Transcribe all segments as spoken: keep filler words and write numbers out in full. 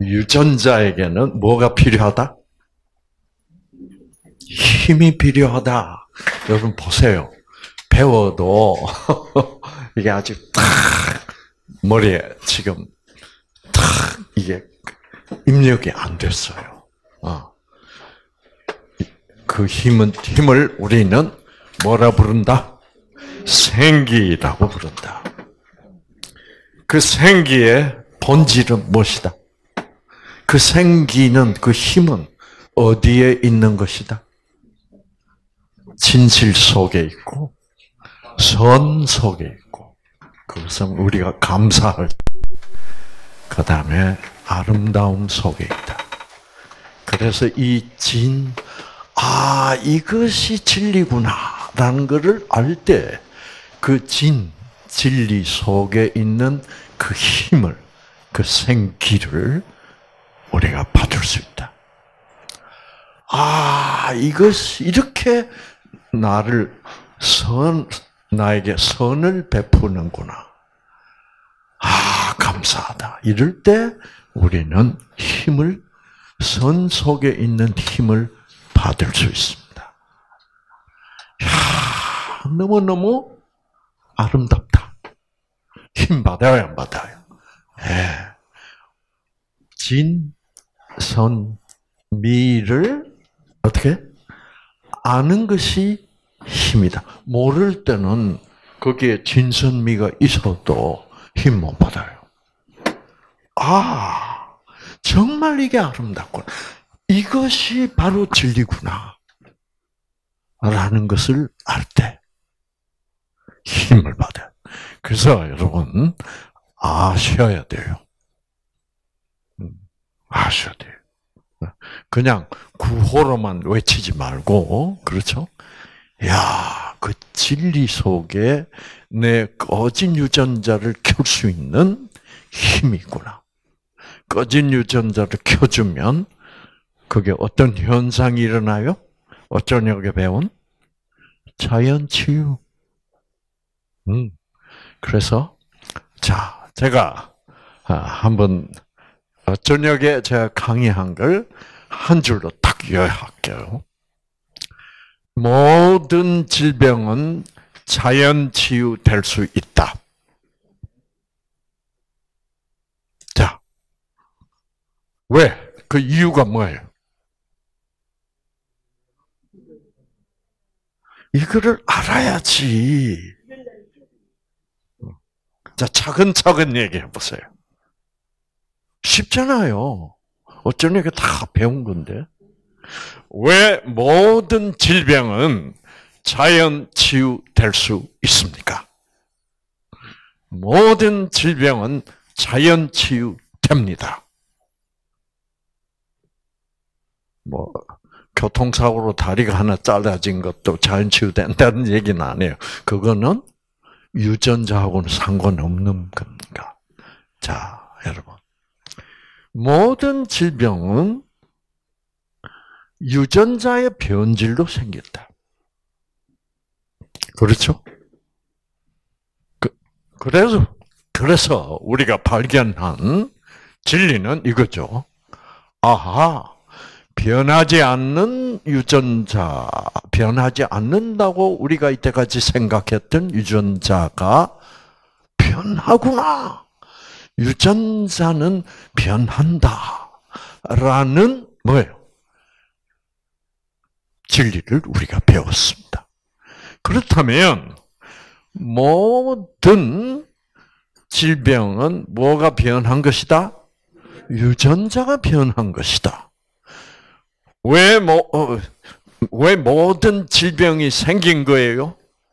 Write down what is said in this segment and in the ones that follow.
유전자에게는 뭐가 필요하다? 힘이 필요하다. 여러분 보세요. 배워도 이게 아직 탁 머리에 지금 탁 이게 입력이 안 됐어요. 어. 그 힘은 힘을 우리는 뭐라 부른다? 생기라고 부른다. 그 생기의 본질은 무엇이다? 그 생기는 그 힘은 어디에 있는 것이다? 진실 속에 있고 선 속에 있고 그것은 우리가 감사할 그 다음에 아름다움 속에 있다. 그래서 이 진, 아 이것이 진리구나라는 것을 알 때 그 진, 진리 속에 있는 그 힘을, 그 생기를 우리가 받을 수 있다. 아, 이것이 이렇게 나를 선, 나에게 선을 베푸는구나. 아, 감사하다. 이럴 때 우리는 힘을, 선 속에 있는 힘을 받을 수 있습니다. 이야, 너무너무 아름답다. 힘 받아요, 안 받아요? 예. 진, 선, 미를 어떻게? 아는 것이 힘이다. 모를 때는 거기에 진선미가 있어도 힘 못 받아요. 아, 정말 이게 아름답구나. 이것이 바로 진리구나. 라는 것을 알 때 힘을 받아요. 그래서 여러분 아셔야 돼요. 아셔야 돼요. 그냥 구호로만 외치지 말고, 그렇죠? 야, 그 진리 속에 내 꺼진 유전자를 켤 수 있는 힘이 있구나. 꺼진 유전자를 켜주면 그게 어떤 현상이 일어나요? 어쩌냐고 배운? 자연치유. 음. 그래서, 자, 제가 한번 저녁에 제가 강의한 걸 한 줄로 딱 요약할게요. 모든 질병은 자연치유될 수 있다. 자, 왜? 그 이유가 뭐예요? 이거를 알아야지. 자, 차근차근 얘기해 보세요. 쉽잖아요. 어쩌면 이게 다 배운 건데. 왜 모든 질병은 자연 치유될 수 있습니까? 모든 질병은 자연 치유됩니다. 뭐 교통사고로 다리가 하나 잘라진 것도 자연 치유된다는 얘기는 아니에요. 그거는 유전자하고는 상관없는 겁니다. 자, 여러분. 모든 질병은 유전자의 변질로 생겼다. 그렇죠? 그, 그래서, 그래서 우리가 발견한 진리는 이거죠. 아하, 변하지 않는 유전자, 변하지 않는다고 우리가 이때까지 생각했던 유전자가 변하구나. 유전자는 변한다. 라는 뭐예요? 진리를 우리가 배웠습니다. 그렇다면 모든 질병은 뭐가 변한 것이다? 유전자가 변한 것이다. 왜, 뭐, 어, 왜 모든 질병이 생긴 거예요?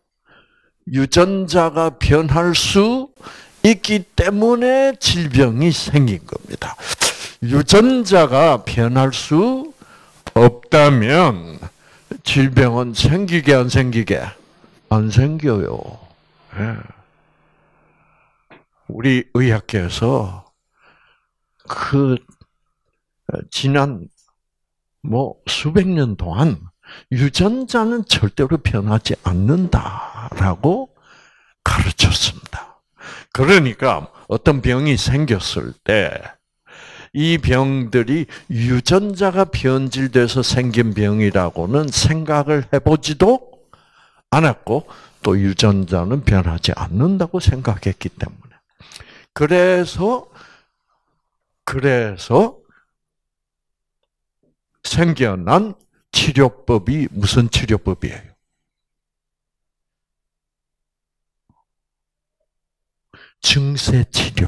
유전자가 변할 수 있기 때문에 질병이 생긴 겁니다. 유전자가 변할 수 없다면 질병은 생기게 안 생기게? 안 생겨요. 네. 우리 의학계에서 그 지난 뭐 수백 년 동안 유전자는 절대로 변하지 않는다라고 가르쳤습니다. 그러니까 어떤 병이 생겼을 때 이 병들이 유전자가 변질돼서 생긴 병이라고는 생각을 해보지도 않았고 또 유전자는 변하지 않는다고 생각했기 때문에 그래서 그래서 생겨난 치료법이 무슨 치료법이에요? 증세 치료.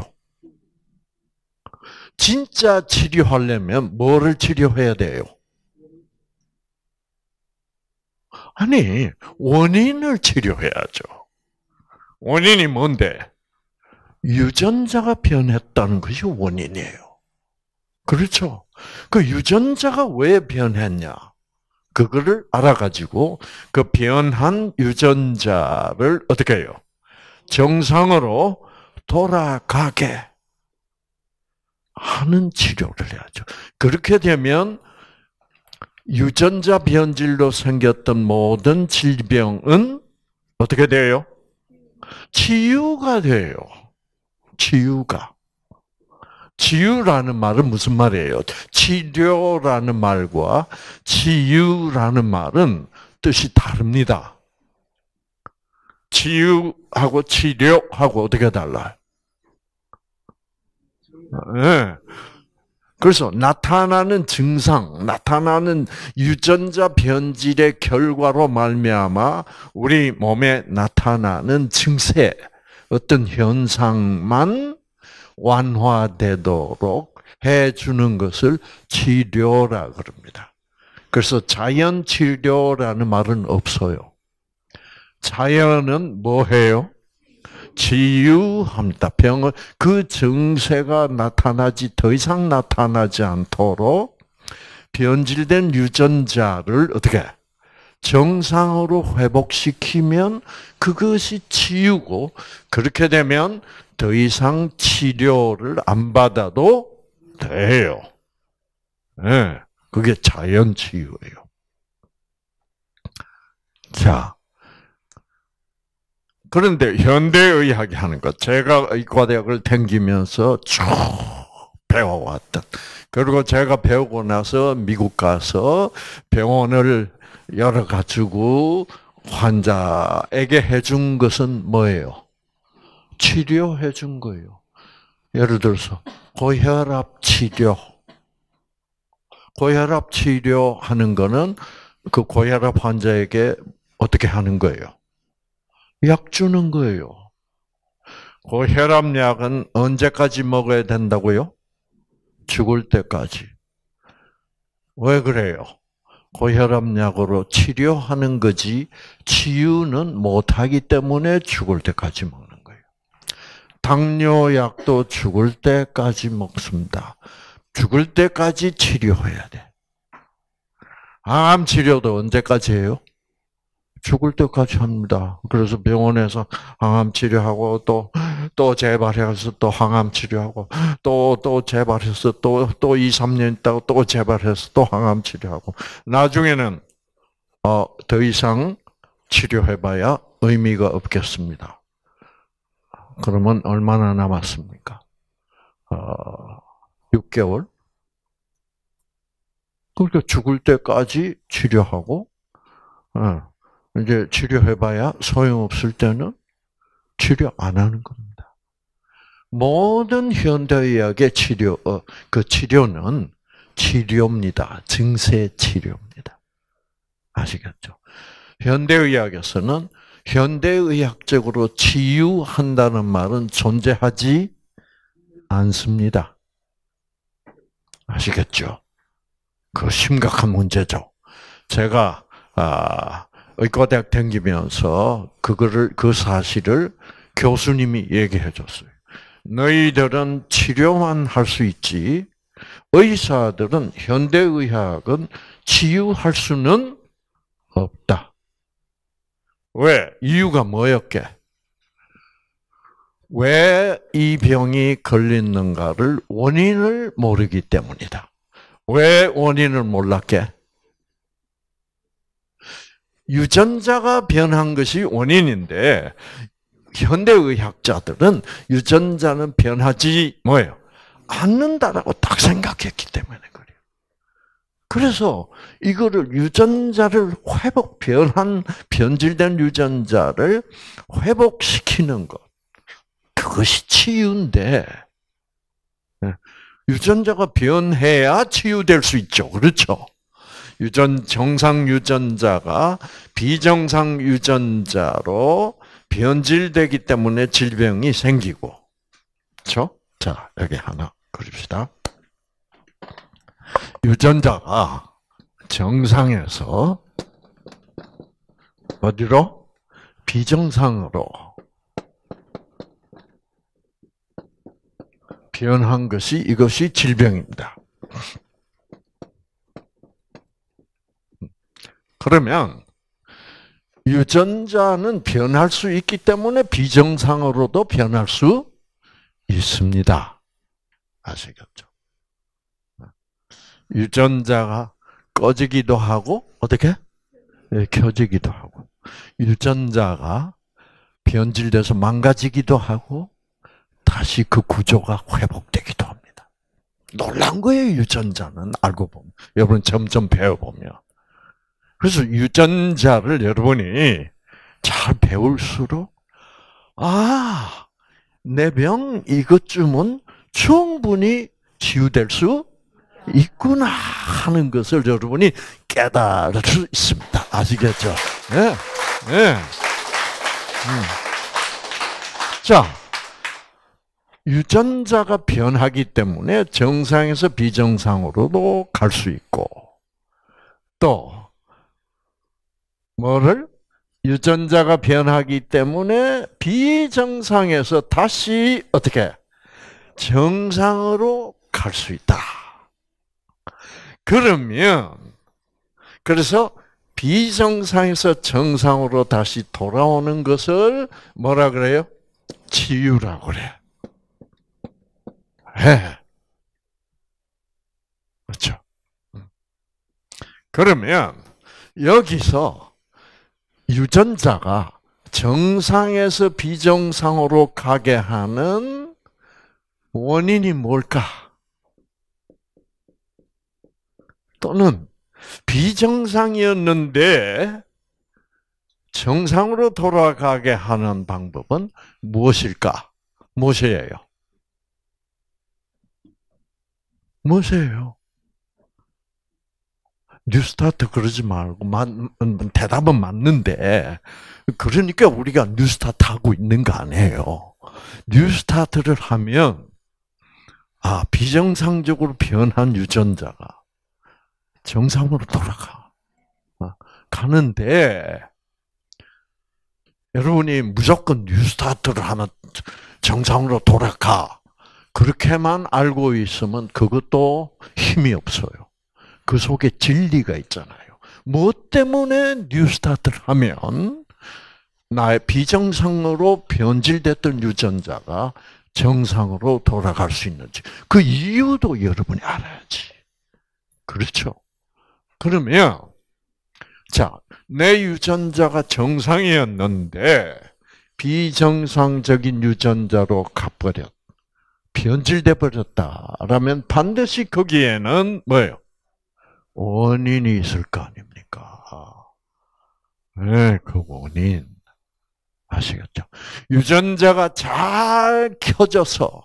진짜 치료하려면 뭐를 치료해야 돼요? 아니, 원인을 치료해야죠. 원인이 뭔데? 유전자가 변했다는 것이 원인이에요. 그렇죠? 그 유전자가 왜 변했냐? 그거를 알아가지고 그 변한 유전자를 어떻게 해요? 정상으로 돌아가게 하는 치료를 해야죠. 그렇게 되면 유전자 변질로 생겼던 모든 질병은 어떻게 돼요? 치유가 돼요. 치유가. 치유라는 말은 무슨 말이에요? 치료라는 말과 치유라는 말은 뜻이 다릅니다. 치유하고 치료하고 어떻게 달라요? 네. 그래서 나타나는 증상, 나타나는 유전자 변질의 결과로 말미암아 우리 몸에 나타나는 증세, 어떤 현상만 완화되도록 해주는 것을 치료라 그럽니다. 그래서 자연 치료라는 말은 없어요. 자연은 뭐 해요? 치유합니다. 병을 그 증세가 나타나지 더 이상 나타나지 않도록 변질된 유전자를 어떻게 정상으로 회복시키면 그것이 치유고 그렇게 되면 더 이상 치료를 안 받아도 돼요. 네, 그게 자연 치유예요. 자. 그런데 현대의학이 하는 것, 제가 의과대학을 다니면서 쭉 배워왔던, 그리고 제가 배우고 나서 미국 가서 병원을 열어가지고 환자에게 해준 것은 뭐예요? 치료해준 거예요. 예를 들어서 고혈압 치료. 고혈압 치료하는 거는 그 고혈압 환자에게 어떻게 하는 거예요? 약 주는 거예요. 고혈압약은 언제까지 먹어야 된다고요? 죽을 때까지. 왜 그래요? 고혈압약으로 치료하는 거지 치유는 못하기 때문에 죽을 때까지 먹는 거예요. 당뇨약도 죽을 때까지 먹습니다. 죽을 때까지 치료해야 돼. 암 치료도 언제까지 해요? 죽을 때까지 합니다. 그래서 병원에서 항암 치료하고 또, 또 재발해서 또 항암 치료하고 또, 또 재발해서 또, 또 이, 삼 년 있다가 또 재발해서 또 항암 치료하고 나중에는, 어, 더 이상 치료해봐야 의미가 없겠습니다. 그러면 얼마나 남았습니까? 어, 육 개월? 그러니까 죽을 때까지 치료하고, 어, 이제 치료해봐야 소용없을 때는 치료 안 하는 겁니다. 모든 현대의학의 치료, 어, 그 치료는 치료입니다. 증세 치료입니다. 아시겠죠? 현대의학에서는 현대의학적으로 치유한다는 말은 존재하지 않습니다. 아시겠죠? 그 심각한 문제죠. 제가, 아, 의과대학 다니면서 그거를 그 사실을 교수님이 얘기해 줬어요. 너희들은 치료만 할 수 있지 의사들은 현대의학은 치유할 수는 없다. 왜? 이유가 뭐였게? 왜 이 병이 걸리는가를 원인을 모르기 때문이다. 왜 원인을 몰랐게? 유전자가 변한 것이 원인인데 현대의학자들은 유전자는 변하지 뭐예요? 않는다라고 딱 생각했기 때문에 그래요. 그래서 이거를 유전자를 회복, 변한, 변질된 유전자를 회복시키는 것. 그것이 치유인데, 유전자가 변해야 치유될 수 있죠. 그렇죠? 유전, 정상 유전자가 비정상 유전자로 변질되기 때문에 질병이 생기고. 그렇죠? 자, 여기 하나 그립시다. 유전자가 정상에서 어디로? 비정상으로 변한 것이 이것이 질병입니다. 그러면 유전자는 변할 수 있기 때문에 비정상으로도 변할 수 있습니다. 아시겠죠? 유전자가 꺼지기도 하고 어떻게? 네, 켜지기도 하고 유전자가 변질돼서 망가지기도 하고 다시 그 구조가 회복되기도 합니다. 놀란 거예요, 유전자는. 알고 보면. 여러분 점점 배워보면. 그래서 유전자를 여러분이 잘 배울수록 아, 내 병 이것쯤은 충분히 치유될 수 있구나 하는 것을 여러분이 깨달을 수 있습니다. 아시겠죠? 네. 네. 음. 자, 유전자가 변하기 때문에 정상에서 비정상으로도 갈 수 있고, 또 뭐를? 유전자가 변하기 때문에 비정상에서 다시 어떻게? 정상으로 갈 수 있다. 그러면 그래서 비정상에서 정상으로 다시 돌아오는 것을 뭐라 그래요? 치유라고 그래. 네. 그렇죠. 그러면 여기서 유전자가 정상에서 비정상으로 가게 하는 원인이 뭘까? 또는 비정상이었는데 정상으로 돌아가게 하는 방법은 무엇일까? 무엇이에요? 무엇이에요? 뉴스타트 그러지 말고 대답은 맞는데 그러니까 우리가 뉴스타트 하고 있는 거 아니에요. 뉴스타트를 하면 아 비정상적으로 변한 유전자가 정상으로 돌아가 가는데 여러분이 무조건 뉴스타트를 하면 정상으로 돌아가 그렇게만 알고 있으면 그것도 힘이 없어요. 그 속에 진리가 있잖아요. 무엇 때문에 뉴스타트를 하면 나의 비정상으로 변질됐던 유전자가 정상으로 돌아갈 수 있는지 그 이유도 여러분이 알아야지. 그렇죠? 그러면 자, 내 유전자가 정상이었는데 비정상적인 유전자로 가버렸, 변질돼 버렸다라면 반드시 거기에는 뭐예요? 원인이 있을 거 아닙니까? 네, 그 원인 아시겠죠? 유전자가 잘 켜져서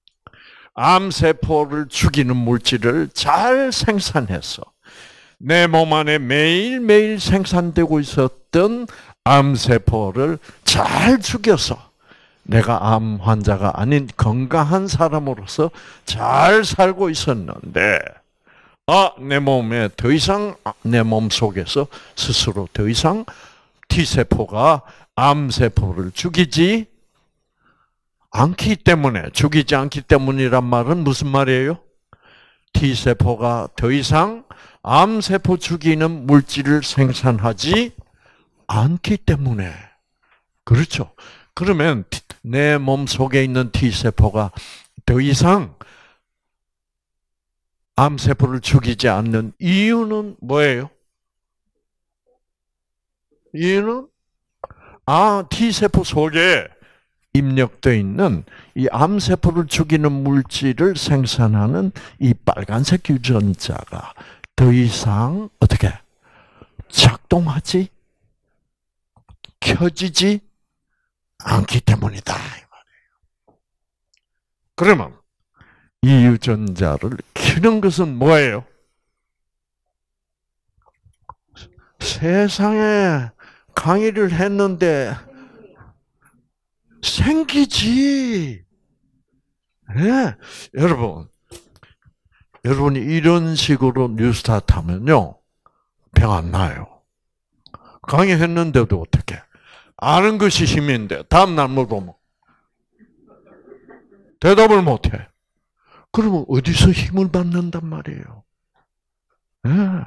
암세포를 죽이는 물질을 잘 생산해서 내 몸 안에 매일매일 생산되고 있었던 암세포를 잘 죽여서 내가 암 환자가 아닌 건강한 사람으로서 잘 살고 있었는데 아, 내 몸에 더 이상 내 몸 속에서 스스로 더 이상 T세포가 암세포를 죽이지 않기 때문에 죽이지 않기 때문이란 말은 무슨 말이에요? T세포가 더 이상 암세포 죽이는 물질을 생산하지 않기 때문에 그렇죠. 그러면 내 몸 속에 있는 T세포가 더 이상 암세포를 죽이지 않는 이유는 뭐예요? 이유는 아 T세포 속에 입력되어 있는 이 암세포를 죽이는 물질을 생산하는 이 빨간색 유전자가 더 이상 어떻게 작동하지, 켜지지 않기 때문이다. 그러면 이 유전자를 켜는 것은 뭐예요? 세상에 강의를 했는데 생기지. 네. 여러분, 여러분이 이런 식으로 뉴스타트 하면요, 병 안 나요. 강의했는데도 어떻게? 아는 것이 힘인데 다음날 물어보면 대답을 못해. 그러면 어디서 힘을 받는단 말이에요? 네.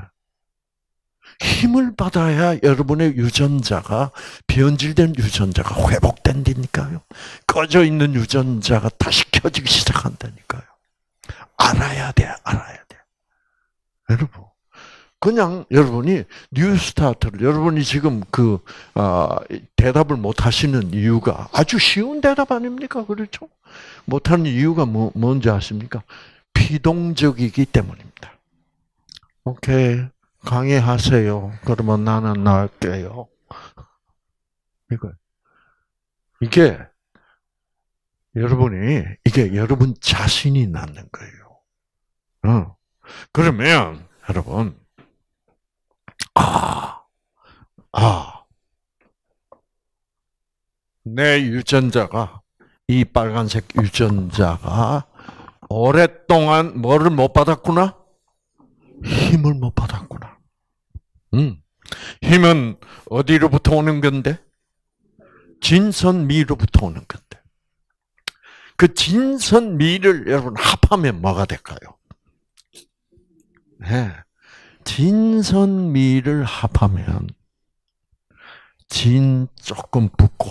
힘을 받아야 여러분의 유전자가, 변질된 유전자가 회복된다니까요. 꺼져 있는 유전자가 다시 켜지기 시작한다니까요. 알아야 돼, 알아야 돼. 여러분, 그냥 여러분이 뉴스타트를, 여러분이 지금 그, 어, 대답을 못 하시는 이유가 아주 쉬운 대답 아닙니까? 그렇죠? 못하는 이유가 뭐, 뭔지 아십니까? 피동적이기 때문입니다. 오케이. 강의하세요. 그러면 나는 나갈게요. 이거, 이게, 여러분이, 이게 여러분 자신이 낳는 거예요. 어. 그러면, 여러분, 아, 아, 내 유전자가, 이 빨간색 유전자가 오랫동안 뭐를 못 받았구나? 힘을 못 받았구나. 음. 힘은 어디로부터 오는 건데? 진선미로부터 오는 건데. 그 진선미를 여러분 합하면 뭐가 될까요? 네. 진선미를 합하면 진 조금 붓고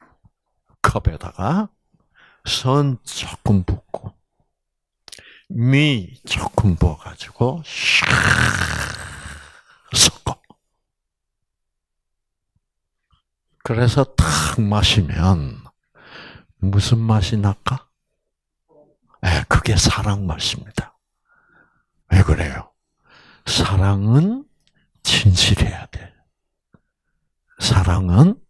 컵에다가 선 조금 붓고 미 조금 부어가지고 샥 섞어. 그래서 탁 마시면 무슨 맛이 날까? 네, 그게 사랑 맛입니다. 왜 그래요? 사랑은 진실해야 돼. 사랑은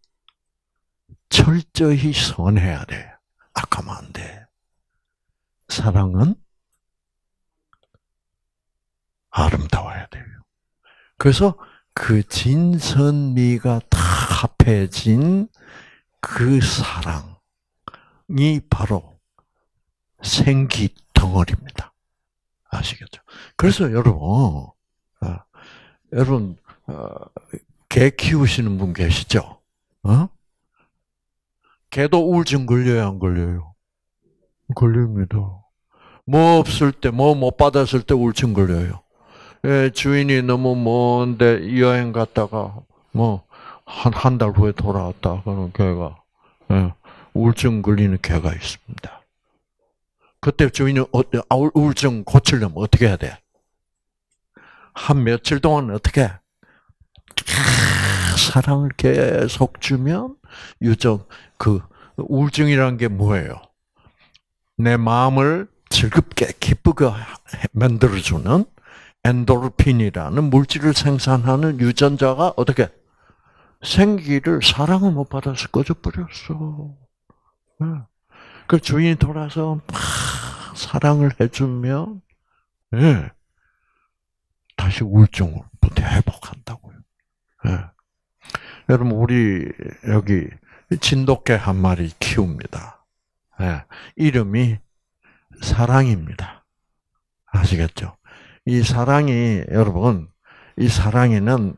철저히 선해야 돼. 악하면 안 돼. 사랑은 아름다워야 돼요. 그래서 그 진선미가 다 합해진 그 사랑이 바로 생기 덩어리입니다. 아시겠죠? 그래서 여러분, 어, 여러분, 어, 개 키우시는 분 계시죠? 어? 개도 우울증 걸려요, 안 걸려요? 걸립니다. 뭐 없을 때, 뭐 못 받았을 때 우울증 걸려요. 예, 주인이 너무 먼데 여행 갔다가 뭐 한 한 달 후에 돌아왔다 그런 개가, 예, 우울증 걸리는 개가 있습니다. 그때 주인은 우울증 고치려면 어떻게 해야 돼? 한 며칠 동안 어떻게? 사랑을 계속 주면 유전 그 우울증이라는 게 뭐예요? 내 마음을 즐겁게 기쁘게 만들어주는 엔도르핀이라는 물질을 생산하는 유전자가 어떻게 생기를 사랑을 못 받아서 꺼져버렸어. 그 주인이 돌아서 막 사랑을 해주면, 예, 다시 우울증부터 회복한다고요. 예. 여러분, 우리 여기 진돗개 한 마리 키웁니다. 예. 이름이 사랑입니다. 아시겠죠? 이 사랑이, 여러분, 이 사랑이는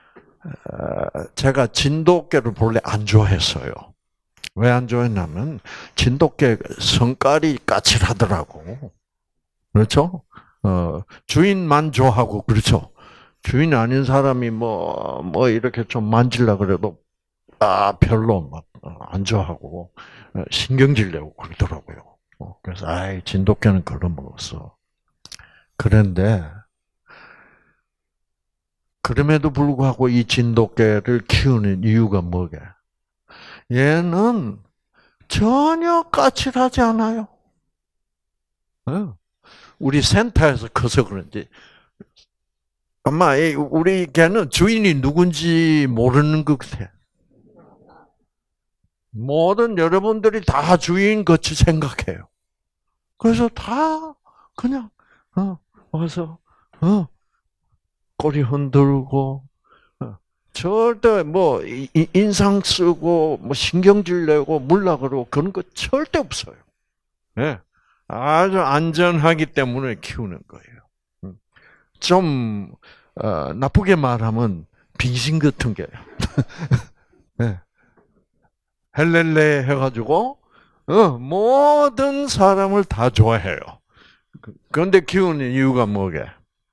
제가 진돗개를 본래 안 좋아했어요. 왜 안 좋아했냐면 진돗개 성깔이 까칠하더라고. 그렇죠? 어, 주인만 좋아하고, 그렇죠? 주인 아닌 사람이 뭐, 뭐 이렇게 좀 만질라 그래도 아 별로 막 안 좋아하고 신경질 내고 그러더라고요. 그래서 아이 진돗개는 걸어먹었어. 그런데 그럼에도 불구하고 이 진돗개를 키우는 이유가 뭐게? 얘는 전혀 까칠하지 않아요. 우리 센터에서 커서 그런지 아마 우리 개는 주인이 누군지 모르는 것 같아. 모든 여러분들이 다 주인 같이 생각해요. 그래서 다 그냥 어, 와서 어, 꼬리 흔들고 어, 절대 뭐 인상 쓰고 뭐 신경질 내고 물라 그러고 그런 거 절대 없어요. 네. 아주 안전하기 때문에 키우는 거예요. 좀 어, 나쁘게 말하면 빙신 같은 게요. 네. 헬렐레 해가지고 어, 모든 사람을 다 좋아해요. 그런데 키우는 이유가 뭐게?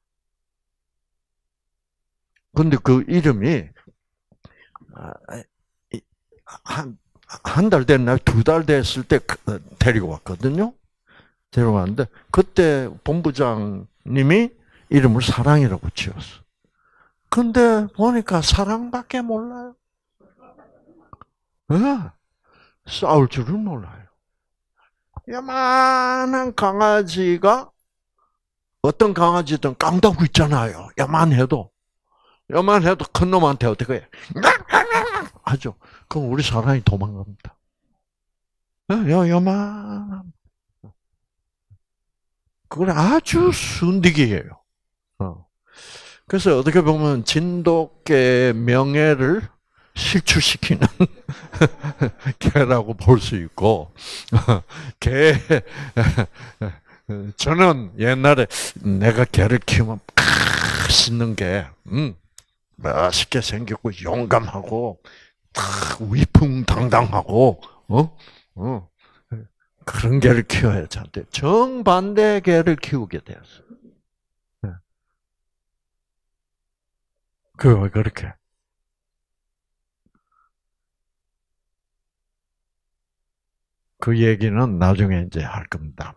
근데 그 이름이 한 한 달 됐나 두 달 됐을 때 데리고 왔거든요. 데리고 왔는데 그때 본부장님이 이름을 사랑이라고 지었어. 근데 보니까 사랑밖에 몰라요. 네. 싸울 줄은 몰라요. 야만한 강아지가 어떤 강아지든 깡다구 있잖아요. 야만해도 야만해도 큰 놈한테 어떻게 해? 하죠. 그럼 우리 사람이 도망갑니다. 야, 야만. 그건 아주 순디기예요. 어. 그래서 어떻게 보면 진돗개의 명예를 실추시키는 개라고 볼 수 있고, 개, 저는 옛날에 내가 개를 키우면 씻는 게, 음, 맛있게 생겼고, 용감하고, 위풍당당하고, 어? 어. 그런 개를 키워야 되는데, 정반대 개를 키우게 되었어요. 그, 그렇게. 그 얘기는 나중에 이제 할 겁니다.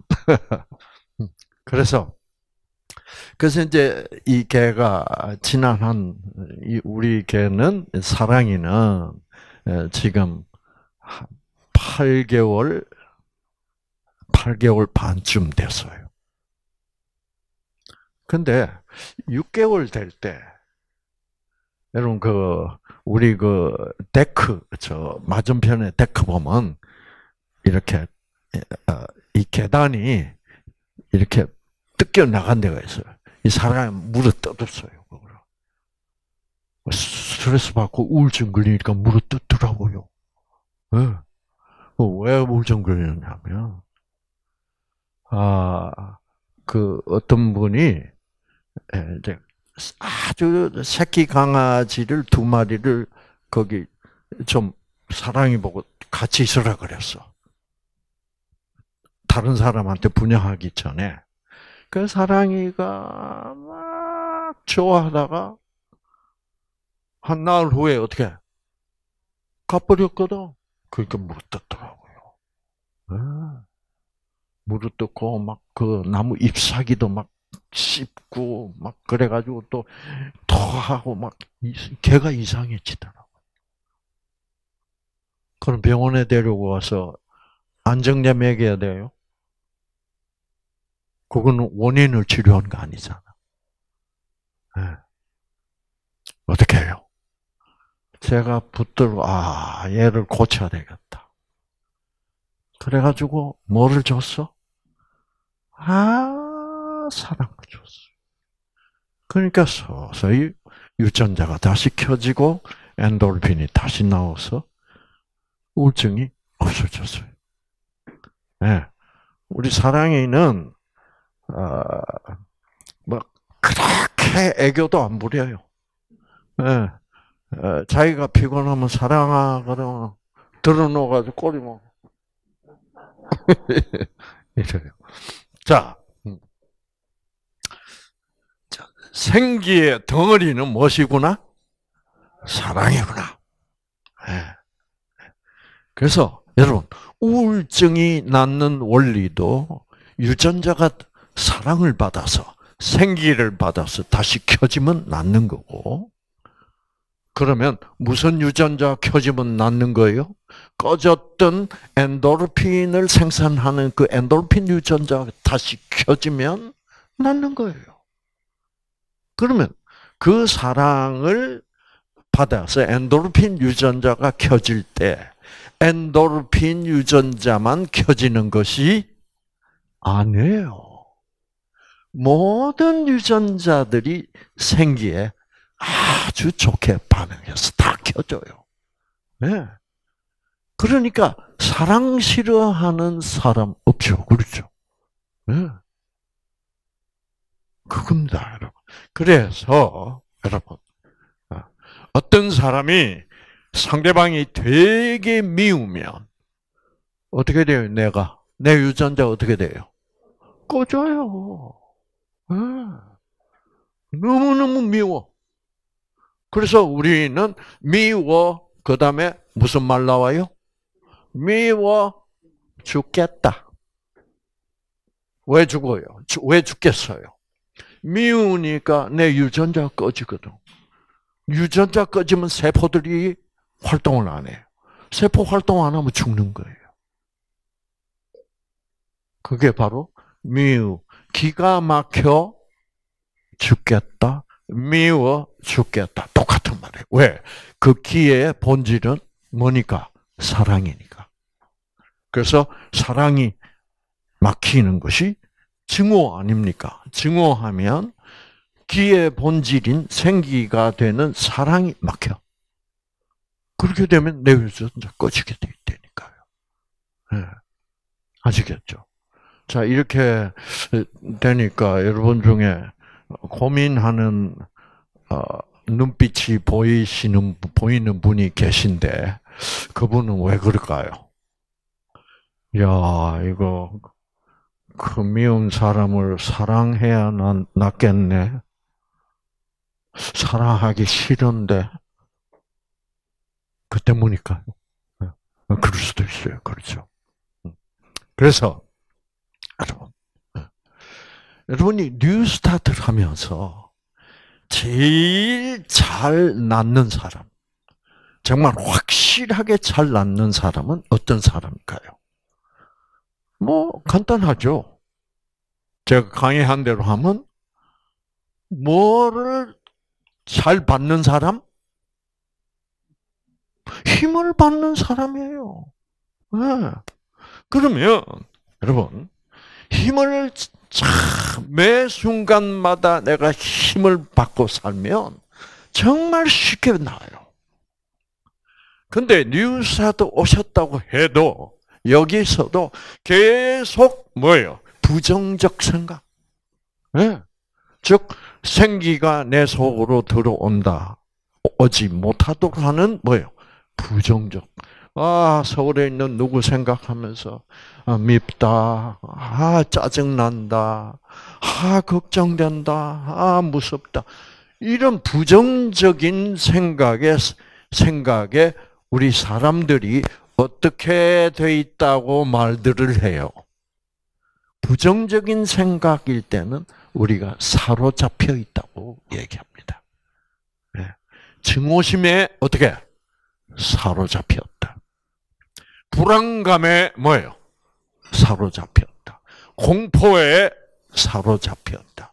그래서, 그래서 이제 이 개가 지난 한, 우리 개는, 사랑이는 지금 팔 개월, 팔 개월 반쯤 됐어요. 근데 육 개월 될 때, 여러분, 그, 우리 그, 데크, 저, 맞은편에 데크 보면, 이렇게, 이 계단이 이렇게 뜯겨 나간 데가 있어요. 이 사람이 물어 뜯었어요. 스트레스 받고 우울증 걸리니까 물어 뜯더라고요. 왜? 왜 우울증 걸리냐면, 아, 그 어떤 분이 이제 아주 새끼 강아지를 두 마리를 거기 좀 사랑이 보고 같이 있으라 그랬어. 다른 사람한테 분양하기 전에. 그 사랑이가 막 좋아하다가 한 나흘 후에 어떻게 가버렸거든. 그러니까 물어뜯더라고요. 네. 물어뜯고 막 그 나무 잎사귀도 막 씹고 막 그래가지고 또 토하고 막 걔가 이상해지더라고. 그럼 병원에 데리고 와서 안정제 먹여야 돼요. 그거는 원인을 치료한 거 아니잖아. 네. 어떻게 해요? 제가 붙들고 아 얘를 고쳐야 되겠다. 그래가지고 뭐를 줬어? 아 사랑을 줬어. 그러니까 서서히 유전자가 다시 켜지고 엔돌핀이 다시 나와서 우울증이 없어졌어요. 네. 우리 사랑이는 어, 뭐 그렇게 애교도 안 부려요. 네. 어, 자기가 피곤하면 사랑아 그러면 들어놓아가지고 꼬리 뭐 이래요. 자, 생기의 덩어리는 무엇이구나? 사랑이구나. 네. 그래서 여러분 우울증이 낫는 원리도 유전자가 사랑을 받아서 생기를 받아서 다시 켜지면 낫는 거고 그러면 무슨 유전자 켜지면 낫는 거예요? 꺼졌던 엔도르핀을 생산하는 그 엔도르핀 유전자가 다시 켜지면 낫는 거예요. 그러면 그 사랑을 받아서 엔도르핀 유전자가 켜질 때 엔도르핀 유전자만 켜지는 것이 아니에요. 모든 유전자들이 생기에 아주 좋게 반응해서 다 켜져요. 네. 그러니까 사랑 싫어하는 사람 없죠. 그렇죠? 네. 그겁니다, 여러분. 그래서 여러분, 어떤 사람이 상대방이 되게 미우면 어떻게 돼요? 내가 내 유전자 어떻게 돼요? 꺼져요. 네. 너무너무 미워. 그래서 우리는 미워, 그 다음에 무슨 말 나와요? 미워 죽겠다. 왜 죽어요? 왜 죽겠어요? 미우니까 내 유전자가 꺼지거든. 유전자 꺼지면 세포들이 활동을 안 해요. 세포 활동 안 하면 죽는 거예요. 그게 바로 미우, 기가 막혀 죽겠다, 미워 죽겠다. 똑같은 말이에요. 왜? 그 기의 본질은 뭐니까? 사랑이니까. 그래서 사랑이 막히는 것이 증오 아닙니까? 증오하면 기의 본질인 생기가 되는 사랑이 막혀. 그렇게 되면 내 유전자 꺼지게 돼 있다니까요. 네. 아시겠죠? 자, 이렇게 되니까 여러분 중에 고민하는 어, 눈빛이 보이시는 보이는 분이 계신데 그분은 왜 그럴까요? 야, 이거 그 미운 사람을 사랑해야 낫겠네. 사랑하기 싫은데 그 때문일까요? 그럴 수도 있어요. 그렇죠. 그래서 여러분, 여러분이 뉴스타트를 하면서 제일 잘 낫는 사람, 정말 확실하게 잘 낫는 사람은 어떤 사람일까요? 뭐 간단하죠. 제가 강의한 대로 하면 뭐를 잘 받는 사람? 힘을 받는 사람이에요. 네. 그러면 여러분 힘을 매 순간마다 내가 힘을 받고 살면 정말 쉽게 나아요. 근데 뉴스타트 오셨다고 해도 여기서도 계속 뭐예요? 부정적 생각. 네. 즉 생기가 내 속으로 들어온다. 오지 못하도록 하는 뭐예요? 부정적. 아, 서울에 있는 누구 생각하면서 아, 밉다. 아, 짜증난다. 아, 걱정된다. 아, 무섭다. 이런 부정적인 생각에 생각에 우리 사람들이 어떻게 돼 있다고 말들을 해요. 부정적인 생각일 때는 우리가 사로잡혀 있다고 얘기합니다. 네. 증오심에 어떻게 사로잡혔다. 불안감에 뭐예요? 사로잡혔다. 공포에 사로잡혔다.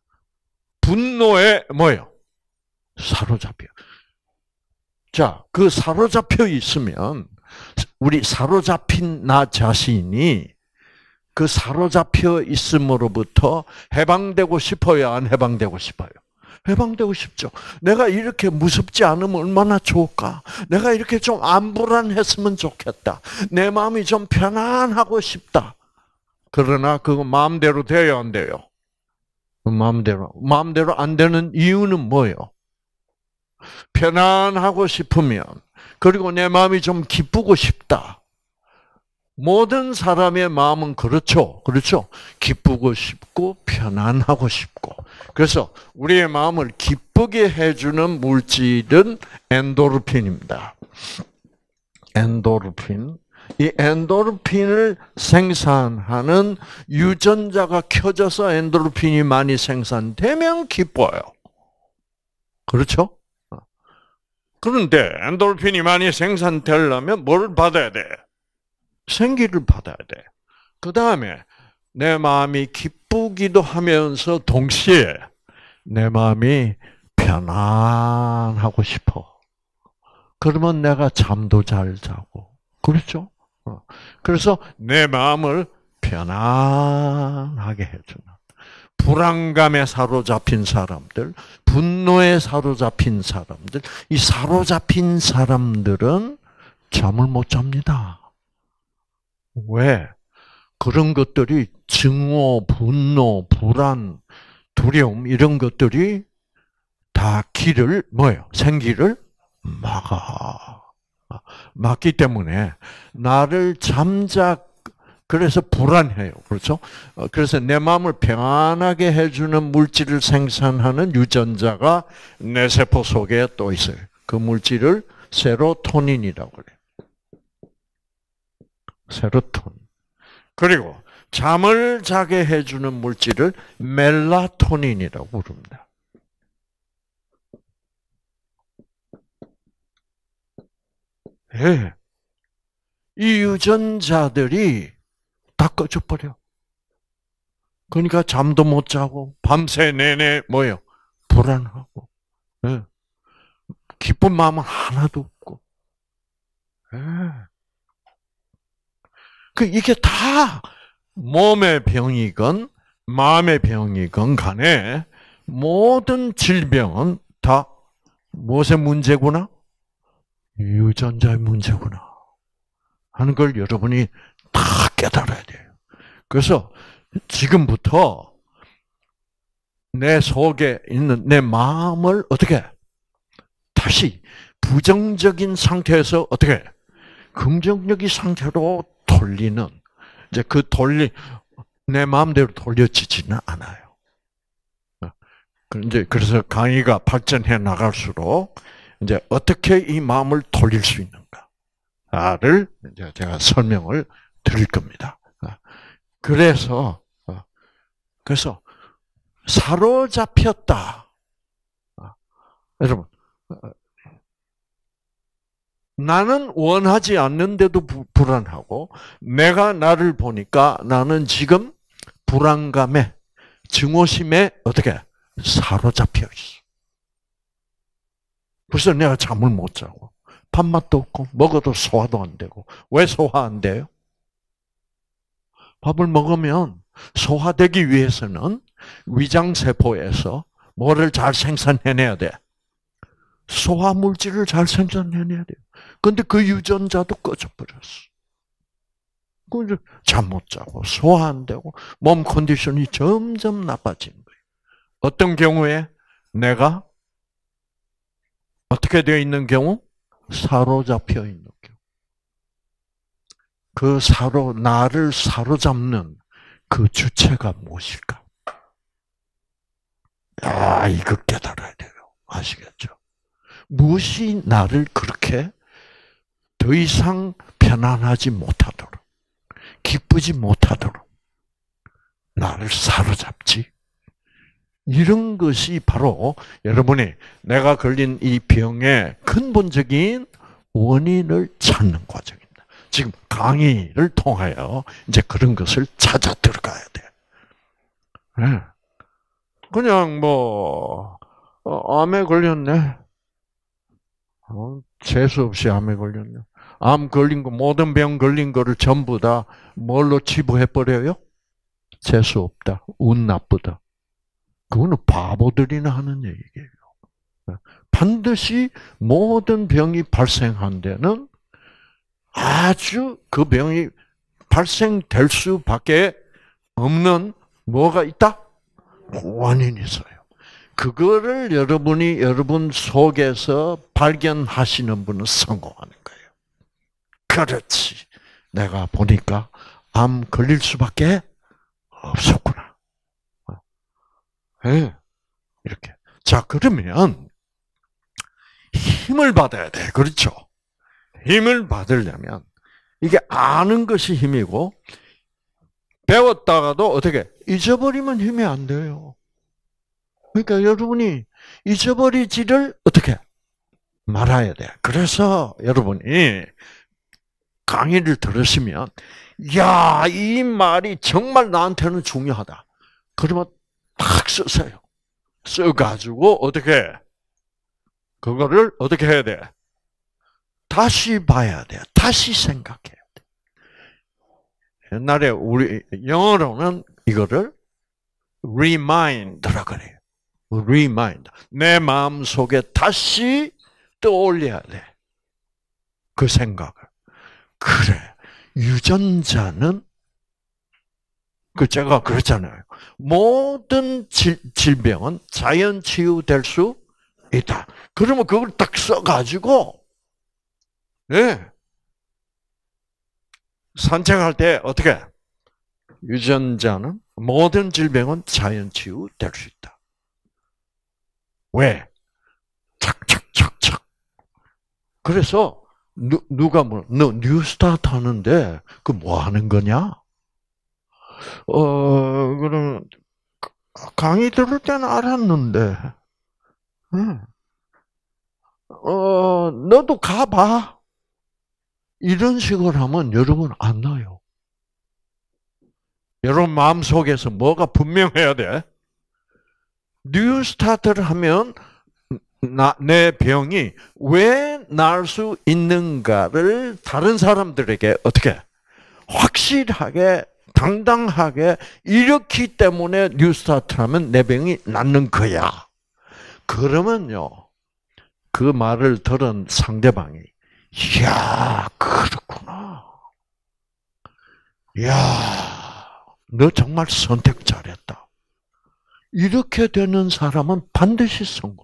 분노에 뭐예요? 사로잡혀. 자, 그 사로잡혀 있으면 우리 사로잡힌 나 자신이 그 사로잡혀 있음으로부터 해방되고 싶어요? 안 해방되고 싶어요? 해방되고 싶죠. 내가 이렇게 무섭지 않으면 얼마나 좋을까? 내가 이렇게 좀 안 불안했으면 좋겠다. 내 마음이 좀 편안하고 싶다. 그러나 그거 마음대로 돼요, 안 돼요? 마음대로. 마음대로 안 되는 이유는 뭐예요? 편안하고 싶으면, 그리고 내 마음이 좀 기쁘고 싶다. 모든 사람의 마음은 그렇죠. 그렇죠. 기쁘고 싶고 편안하고 싶고. 그래서 우리의 마음을 기쁘게 해주는 물질은 엔도르핀입니다. 엔도르핀. 이 엔도르핀을 생산하는 유전자가 켜져서 엔도르핀이 많이 생산되면 기뻐요. 그렇죠? 그런데 엔돌핀이 많이 생산되려면 뭘 받아야 돼? 생기를 받아야 돼. 그 다음에 내 마음이 기쁘기도 하면서 동시에 내 마음이 편안하고 싶어. 그러면 내가 잠도 잘 자고. 그렇죠? 그래서 내 마음을 편안하게 해주는. 불안감에 사로잡힌 사람들, 분노에 사로잡힌 사람들, 이 사로잡힌 사람들은 잠을 못 잡니다. 왜? 그런 것들이 증오, 분노, 불안, 두려움 이런 것들이 다 길을 뭐예요? 생기를 막아. 막기 때문에 나를 잠작 그래서 불안해요. 그렇죠? 그래서 내 마음을 평안하게 해주는 물질을 생산하는 유전자가 내 세포 속에 또 있어요. 그 물질을 세로토닌이라고 그래요. 세로토닌. 그리고 잠을 자게 해주는 물질을 멜라토닌이라고 부릅니다. 예. 이 유전자들이 다 꺼져버려. 그러니까 잠도 못 자고 밤새 내내 뭐예요? 불안하고 예. 기쁜 마음은 하나도 없고. 예. 그 이게 다 몸의 병이건 마음의 병이건 간에 모든 질병은 다 무엇의 문제구나? 유전자의 문제구나 하는 걸 여러분이 다 깨달아야 돼요. 그래서 지금부터 내 속에 있는 내 마음을 어떻게 다시 부정적인 상태에서 어떻게 긍정적인 상태로 돌리는 이제 그 돌리 내 마음대로 돌려지지는 않아요. 이제 그래서 강의가 발전해 나갈수록 이제 어떻게 이 마음을 돌릴 수 있는가를 이제 제가 설명을 드릴 겁니다. 그래서 그래서 사로잡혔다. 여러분, 나는 원하지 않는데도 불안하고 내가 나를 보니까 나는 지금 불안감에 증오심에 어떻게 사로잡혀 있어. 그래서 내가 잠을 못 자고 밥맛도 없고 먹어도 소화도 안 되고. 왜 소화 안 돼요? 밥을 먹으면 소화되기 위해서는 위장세포에서 뭐를 잘 생산해내야 돼? 소화물질을 잘 생산해내야 돼요. 그런데 그 유전자도 꺼져버렸어. 잠 못 자고 소화 안 되고 몸 컨디션이 점점 나빠지는 거예요. 어떤 경우에 내가 어떻게 되어 있는 경우? 사로잡혀 있는 경우. 그 사로, 나를 사로잡는 그 주체가 무엇일까? 아, 이거 깨달아야 돼요. 아시겠죠? 무엇이 나를 그렇게 더 이상 편안하지 못하도록, 기쁘지 못하도록 나를 사로잡지? 이런 것이 바로 여러분이 내가 걸린 이 병의 근본적인 원인을 찾는 과정입니다. 지금 강의를 통하여 이제 그런 것을 찾아 들어가야 돼. 네. 그냥 뭐 어, 암에 걸렸네. 어, 재수 없이 암에 걸렸네. 암 걸린 거 모든 병 걸린 거를 전부 다 뭘로 치부해 버려요? 재수 없다. 운 나쁘다. 그거는 바보들이나 하는 얘기예요. 반드시 모든 병이 발생한 데는 아주 그 병이 발생될 수밖에 없는 뭐가 있다? 원인이 있어요. 그거를 여러분이 여러분 속에서 발견하시는 분은 성공하는 거예요. 그렇지. 내가 보니까 암 걸릴 수밖에 없었구나. 네. 이렇게. 자, 그러면 힘을 받아야 돼. 그렇죠? 힘을 받으려면 이게 아는 것이 힘이고 배웠다가도 어떻게 잊어버리면 힘이 안 돼요. 그러니까 여러분이 잊어버리지를 어떻게 말아야 돼. 그래서 여러분이 강의를 들으시면, 야, 이 말이 정말 나한테는 중요하다. 그러면 탁 쓰세요. 써가지고 어떻게, 그거를 어떻게 해야 돼? 다시 봐야 돼. 다시 생각해야 돼. 옛날에 우리 영어로는 이거를 remind라 그래요. remind. 내 마음 속에 다시 떠올려야 돼. 그 생각을. 그래. 유전자는, 그 제가 그랬잖아요. 모든 질, 질병은 자연 치유될 수 있다. 그러면 그걸 딱 써가지고, 예. 산책할 때 어떻게? 유전자는 모든 질병은 자연 치유될 수 있다. 왜? 착착착착. 그래서 누, 누가 뭐, 너 뉴스타트 하는데 그 뭐 하는 거냐? 어, 그럼 강의 들을 때는 알았는데, 응. 어, 너도 가봐. 이런 식으로 하면 여러분 안 나요. 여러분 마음속에서 뭐가 분명해야 돼? 뉴스타트를 하면 나, 내 병이 왜 나을 수 있는가를 다른 사람들에게 어떻게 확실하게 당당하게 이렇기 때문에 뉴스타트를 하면 내 병이 낫는 거야. 그러면요. 그 말을 들은 상대방이 이야 그렇구나. 이야 너 정말 선택 잘했다. 이렇게 되는 사람은 반드시 성공.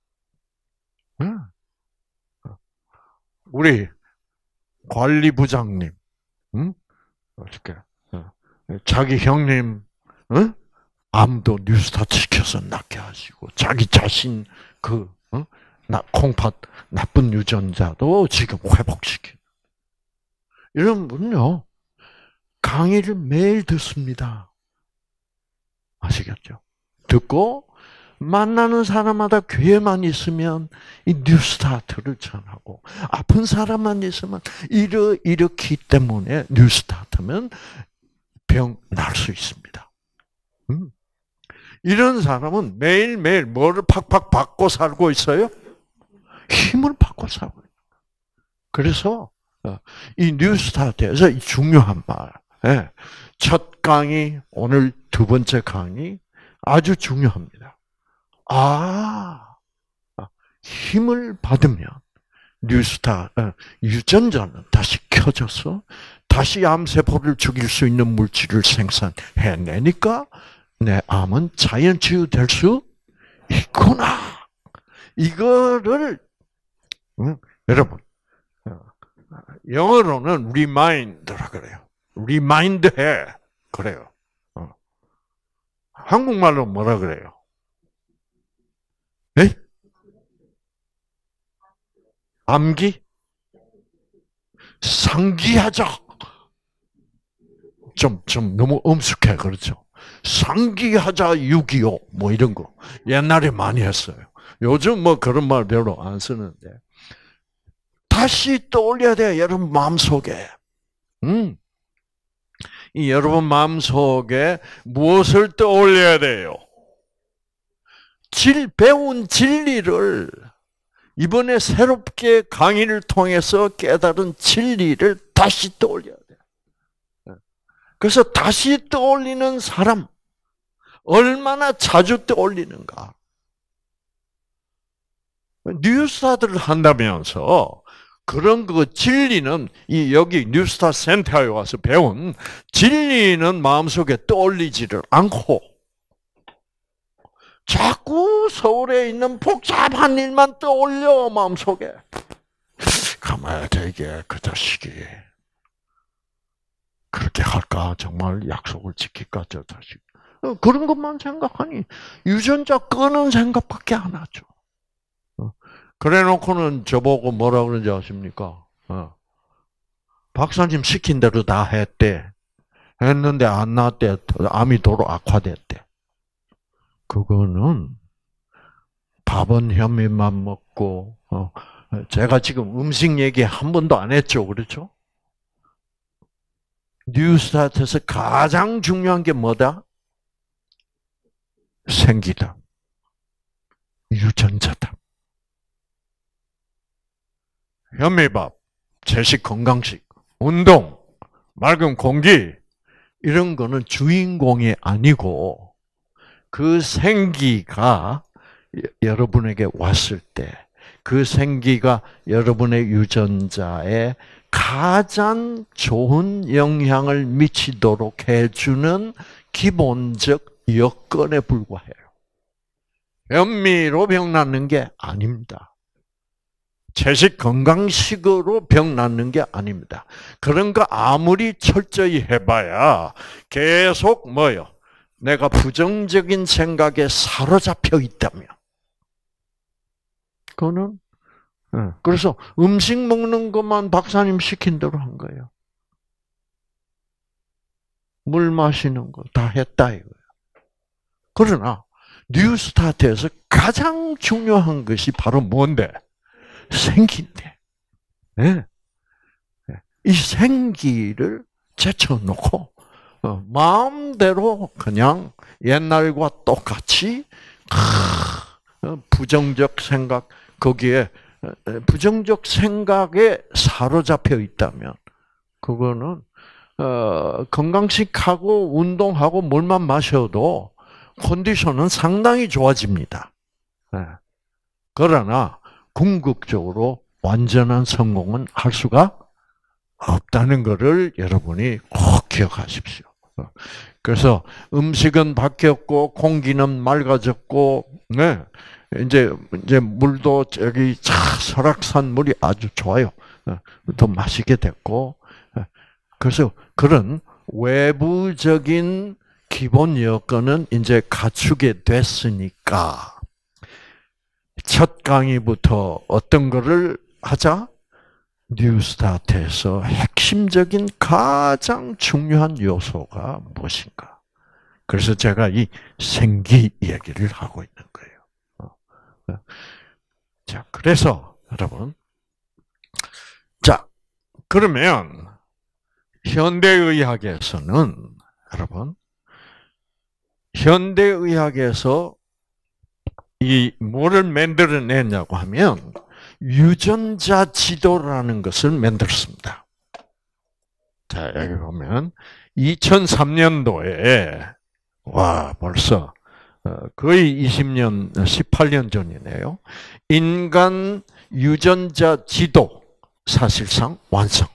우리 관리부장님, 응? 어떻게 자기 형님, 응? 암도 뉴스타트 시켜서 낫게 하시고 자기 자신 그 응? 나 콩팥 나쁜 유전자도 지금 회복시키고 이런 분요 강의를 매일 듣습니다. 아시겠죠? 듣고 만나는 사람마다 교회만 있으면 이 뉴스타트를 전하고 아픈 사람만 있으면 이러 이렇기 때문에 뉴스타트면 병 날 수 있습니다. 음. 이런 사람은 매일매일 뭐를 팍팍 받고 살고 있어요? 힘을 받고 살고 있어요. 그래서 이 뉴스타트에서 이 중요한 말, 첫 강의, 오늘 두 번째 강의 아주 중요합니다. 아, 힘을 받으면 뉴스타 유전자는 다시 켜져서 다시 암세포를 죽일 수 있는 물질을 생산해내니까 내 암은 자연 치유될 수 있구나. 이거를 응? 여러분 영어로는 remind라 그래요. remind해 그래요. 어. 한국말로 뭐라 그래요? 네? 암기? 상기하자. 좀, 좀 너무 엄숙해, 그렇죠? 상기하자 육이오, 뭐 이런 거. 옛날에 많이 했어요. 요즘 뭐 그런 말 별로 안 쓰는데. 다시 떠올려야 돼요, 여러분 마음속에. 음. 이 여러분 마음속에 무엇을 떠올려야 돼요? 질, 배운 진리를 이번에 새롭게 강의를 통해서 깨달은 진리를 다시 떠올려야 돼요. 그래서 다시 떠올리는 사람, 얼마나 자주 떠올리는가. 뉴스타트를 한다면서 그런 그 진리는 이 여기 뉴스타 센터에 와서 배운 진리는 마음속에 떠올리지를 않고 자꾸 서울에 있는 복잡한 일만 떠올려 마음속에. 가만히 되게 그 자식이 그렇게 할까? 정말 약속을 지킬까? 저 자식. 그런 것만 생각하니 유전자 끄는 생각밖에 안 하죠. 그래 놓고는 저보고 뭐라 그러는지 아십니까? 어. 박사님 시킨 대로 다 했대. 했는데 안 나왔대. 암이 도로 악화됐대. 그거는 밥은 현미만 먹고 어, 제가 지금 음식 얘기 한 번도 안 했죠, 그렇죠? 뉴스타트에서 가장 중요한 게 뭐다? 생기다. 유전자다. 현미밥, 채식 건강식, 운동, 맑은 공기 이런 거는 주인공이 아니고 그 생기가 여러분에게 왔을 때 그 생기가 여러분의 유전자에 가장 좋은 영향을 미치도록 해주는 기본적 여건에 불과해요. 현미로 병 낫는 게 아닙니다. 채식 건강식으로 병 낫는 게 아닙니다. 그런 거 아무리 철저히 해봐야 계속 뭐요? 내가 부정적인 생각에 사로잡혀 있다면. 그거는, 그래서 음식 먹는 것만 박사님 시킨 대로 한 거예요. 물 마시는 거 다 했다 이거예요. 그러나, 뉴스타트에서 가장 중요한 것이 바로 뭔데? 생기인데. 네. 이 생기를 제쳐놓고, 마음대로 그냥 옛날과 똑같이, 부정적 생각, 거기에 부정적 생각에 사로잡혀 있다면 그거는 어, 건강식하고 운동하고 물만 마셔도 컨디션은 상당히 좋아집니다. 네. 그러나 궁극적으로 완전한 성공은 할 수가 없다는 것을 여러분이 꼭 기억하십시오. 그래서 음식은 바뀌었고 공기는 맑아졌고, 네. 이제 이제 물도 저기 설악산 물이 아주 좋아요. 더 마시게 됐고, 그래서 그런 외부적인 기본 여건은 이제 갖추게 됐으니까 첫 강의부터 어떤 거를 하자? 뉴스타트에서 핵심적인 가장 중요한 요소가 무엇인가? 그래서 제가 이 생기 얘기를 하고 있는 거예요. 자, 그래서 여러분, 자, 그러면 현대의학에서는 여러분, 현대의학에서 이 뭐를 만들어냈냐고 하면 유전자 지도라는 것을 만들었습니다. 자, 여기 보면 이천삼 년도에 와 벌써 거의 이십 년, 십팔 년 전이네요. 인간 유전자 지도 사실상 완성.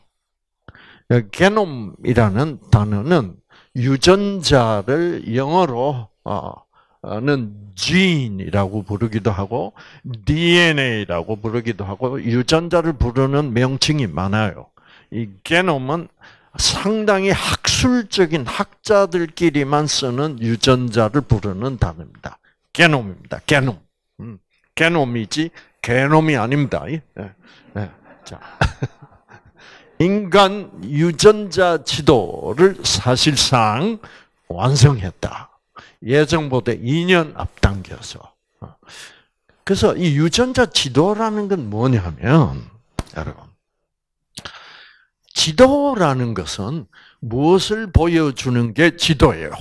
게놈이라는 단어는 유전자를 영어로 는 gene이라고 부르기도 하고 디엔에이라고 부르기도 하고 유전자를 부르는 명칭이 많아요. 이 게놈은 상당히 학술적인 학자들끼리만 쓰는 유전자를 부르는 단어입니다. 게놈입니다. 게놈. 음, 게놈이지 게놈이 아닙니다. 예, 예. 자, 인간 유전자 지도를 사실상 완성했다. 예정보다 이 년 앞당겨서. 그래서 이 유전자 지도라는 건 뭐냐면, 여러분, 지도라는 것은 무엇을 보여주는 게 지도예요?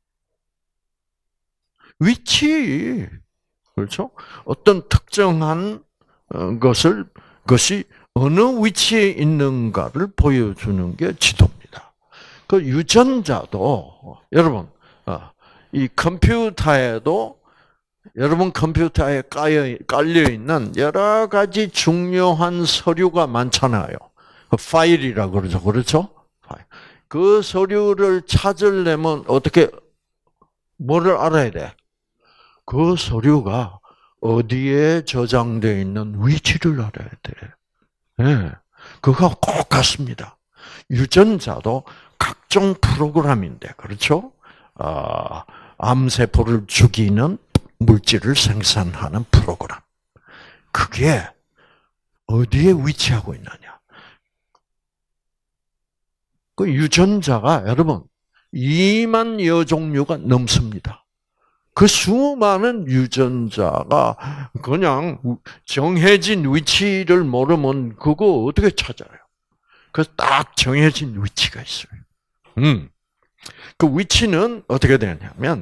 위치, 그렇죠? 어떤 특정한 것을, 것이 어느 위치에 있는가를 보여주는 게 지도입니다. 그 유전자도, 여러분, 이 컴퓨터에도 여러분 컴퓨터에 깔려 있는 여러 가지 중요한 서류가 많잖아요. 파일이라고 그러죠. 그렇죠? 그 서류를 찾으려면 어떻게, 뭐를 알아야 돼? 그 서류가 어디에 저장되어 있는 위치를 알아야 돼. 네. 그거 꼭 같습니다. 유전자도 각종 프로그램인데, 그렇죠? 아, 암세포를 죽이는 물질을 생산하는 프로그램. 그게 어디에 위치하고 있느냐? 그 유전자가 여러분 이만여 종류가 넘습니다. 그 수많은 유전자가 그냥 정해진 위치를 모르면 그거 어떻게 찾아요? 그래서 딱 정해진 위치가 있어요. 음. 그 위치는 어떻게 되냐면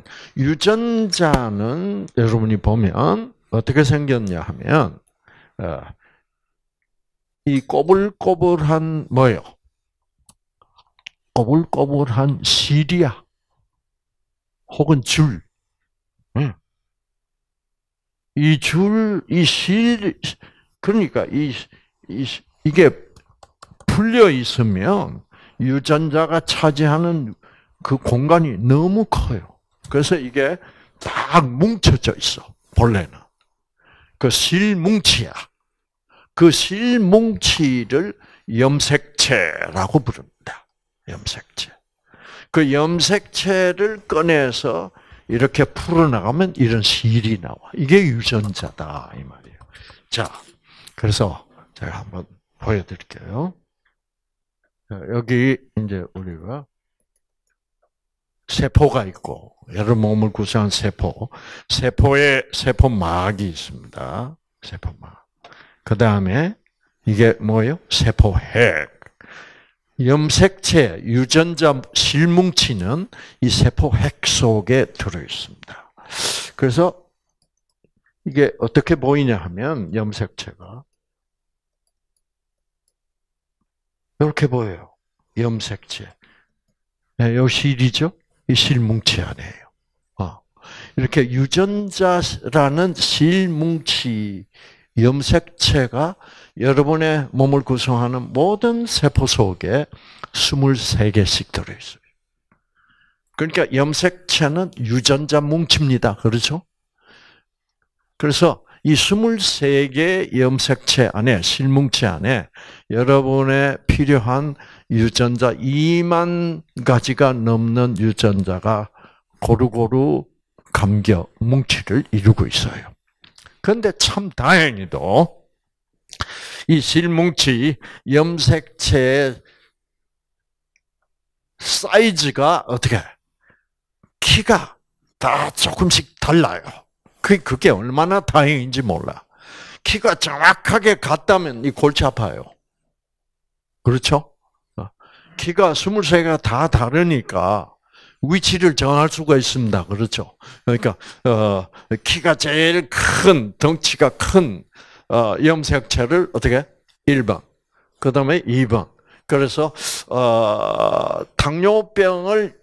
유전자는 여러분이 보면 어떻게 생겼냐 하면 어, 이 꼬불꼬불한 뭐요? 꼬불꼬불한 실이야. 혹은 줄. 응. 이 줄, 이 실, 그러니까 이, 이 이게 풀려 있으면 유전자가 차지하는 그 공간이 너무 커요. 그래서 이게 딱 뭉쳐져 있어. 본래는 그 실뭉치야. 그 실뭉치를 염색체라고 부릅니다. 염색체. 그 염색체를 꺼내서 이렇게 풀어나가면 이런 실이 나와. 이게 유전자다 이 말이에요. 자, 그래서 제가 한번 보여드릴게요. 여기 이제 우리가 세포가 있고 여러 몸을 구성한 세포, 세포에 세포막이 있습니다. 세포막. 그 다음에 이게 뭐예요? 세포핵. 염색체, 유전자 실뭉치는 이 세포핵 속에 들어 있습니다. 그래서 이게 어떻게 보이냐 하면 염색체가 이렇게 보여요. 염색체. 네, 이 실이죠? 이 실뭉치 안에요. 어. 이렇게 유전자라는 실뭉치 염색체가 여러분의 몸을 구성하는 모든 세포 속에 스물세 개씩 들어있어요. 그러니까 염색체는 유전자 뭉칩니다. 그렇죠? 그래서 이 스물세 개 염색체 안에, 실뭉치 안에 여러분의 필요한 유전자 이만 가지가 넘는 유전자가 고루고루 감겨 뭉치를 이루고 있어요. 그런데 참 다행히도 이 실뭉치 염색체의 사이즈가 어떻게 키가 다 조금씩 달라요. 그게 얼마나 다행인지 몰라. 키가 정확하게 같다면 이 골치 아파요. 그렇죠? 키가 스물세 개가 다 다르니까 위치를 정할 수가 있습니다. 그렇죠? 그러니까 어, 키가 제일 큰 덩치가 큰 어, 염색체를 어떻게? 일 번. 그다음에 이 번. 그래서 어, 당뇨병을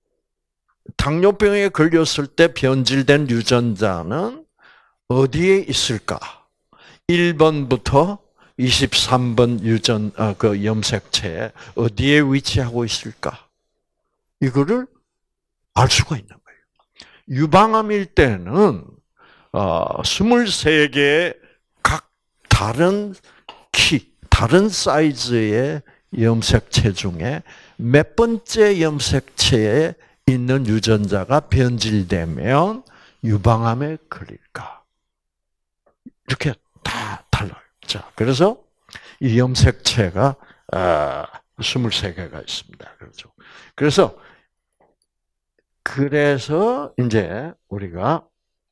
당뇨병에 걸렸을 때 변질된 유전자는 어디에 있을까? 일 번부터 이십삼 번 유전 어, 그 염색체에 어디에 위치하고 있을까? 이거를 알 수가 있는 거예요. 유방암일 때는 어, 스물세 개의 각 다른 키, 다른 사이즈의 염색체 중에 몇 번째 염색체에 있는 유전자가 변질되면 유방암에 걸릴까? 이렇게 다 달라요. 자, 그래서 이 염색체가 스물세 개가 있습니다. 그렇죠. 그래서 그래서 이제 우리가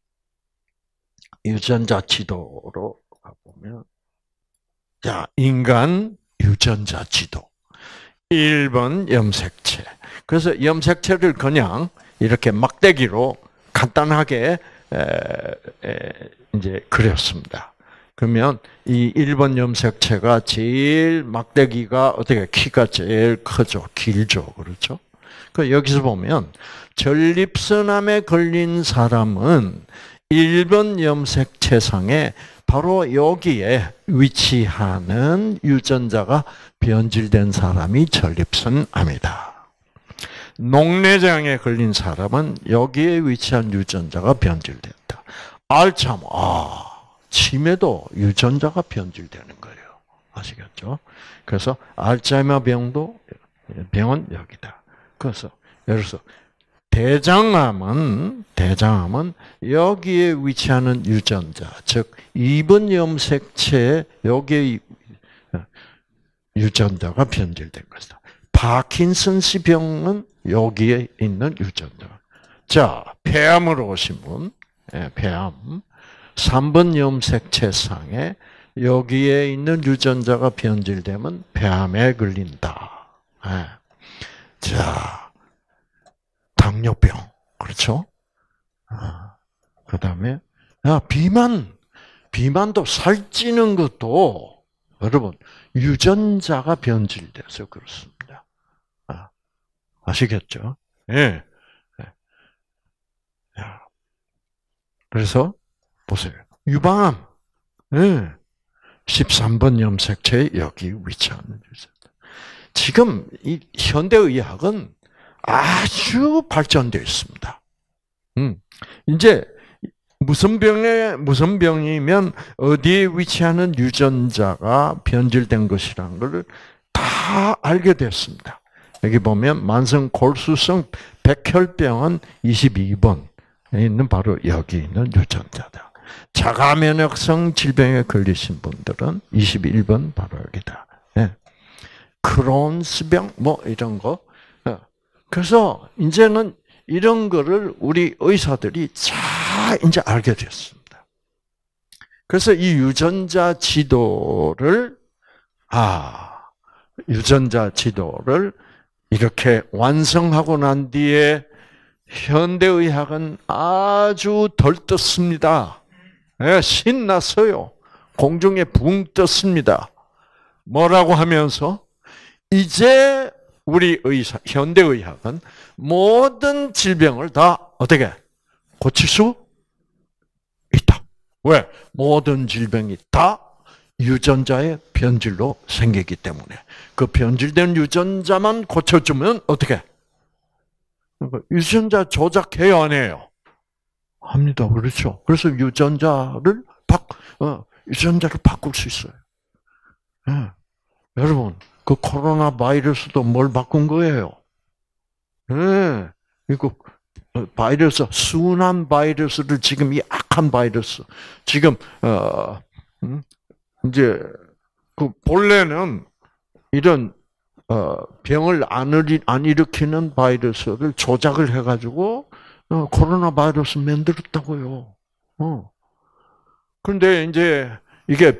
유전자 지도로 가보면 자, 인간 유전자 지도. 일 번 염색체. 그래서 염색체를 그냥 이렇게 막대기로 간단하게 에, 에, 이제 그렸습니다. 그러면 이 일 번 염색체가 제일 막대기가 어떻게 키가 제일 크죠, 길죠, 그렇죠? 그 여기서 보면 전립선암에 걸린 사람은 일 번 염색체상에 바로 여기에 위치하는 유전자가 변질된 사람이 전립선암이다. 녹내장에 걸린 사람은 여기에 위치한 유전자가 변질됐다. 알츠하이머, 아, 치매도 유전자가 변질되는 거예요. 아시겠죠? 그래서 알츠하이머 병도 병은 여기다. 그래서 예를 들어서 대장암은 대장암은 여기에 위치하는 유전자, 즉 이 번 염색체에 여기에 유전자가 변질된 것이다. 파킨슨스 병은 여기에 있는 유전자. 자, 폐암으로 오신 분, 예, 폐암. 삼 번 염색체상에 여기에 있는 유전자가 변질되면 폐암에 걸린다. 예. 자, 당뇨병. 그렇죠? 아, 그 다음에, 야, 비만. 비만도 살찌는 것도, 여러분, 유전자가 변질돼서 그렇습니다. 아, 아시겠죠? 예. 예. 그래서, 보세요. 유방암. 예. 십삼 번 염색체에 여기 위치하는 유전자. 지금 이 현대의학은 아주 발전되어 있습니다. 음. 이제 무슨 병에 무슨 병이면 어디에 위치하는 유전자가 변질된 것이라는 것을 다 알게 됐습니다. 여기 보면 만성 골수성 백혈병은 이십이 번에 있는 바로 여기 있는 유전자다. 자가면역성 질병에 걸리신 분들은 이십일 번 바로 여기다. 예. 크론스병 뭐 이런 거. 그래서 이제는 이런 거를 우리 의사들이 잘 이제 알게 됐습니다. 그래서 이 유전자 지도를 아 유전자 지도를 이렇게 완성하고 난 뒤에 현대의학은 아주 덜 떴습니다. 네, 신났어요. 공중에 붕 떴습니다. 뭐라고 하면서 이제 우리 의사, 현대의학은 모든 질병을 다 어떻게 고칠 수 있다. 왜? 모든 질병이 다 유전자의 변질로 생기기 때문에 그 변질된 유전자만 고쳐주면 어떻게? 유전자 조작해요, 안 해요? 합니다. 그렇죠. 그래서 유전자를 바, 어, 유전자를 바꿀 수 있어요. 네. 여러분, 그 코로나 바이러스도 뭘 바꾼 거예요? 네. 이거 바이러스, 순한 바이러스를 지금 이 악한 바이러스, 지금 어 이제 그 본래는 이런 어 병을 안 일으키는 바이러스를 조작을 해가지고 어, 코로나 바이러스 만들었다고요. 어. 그런데 이제 이게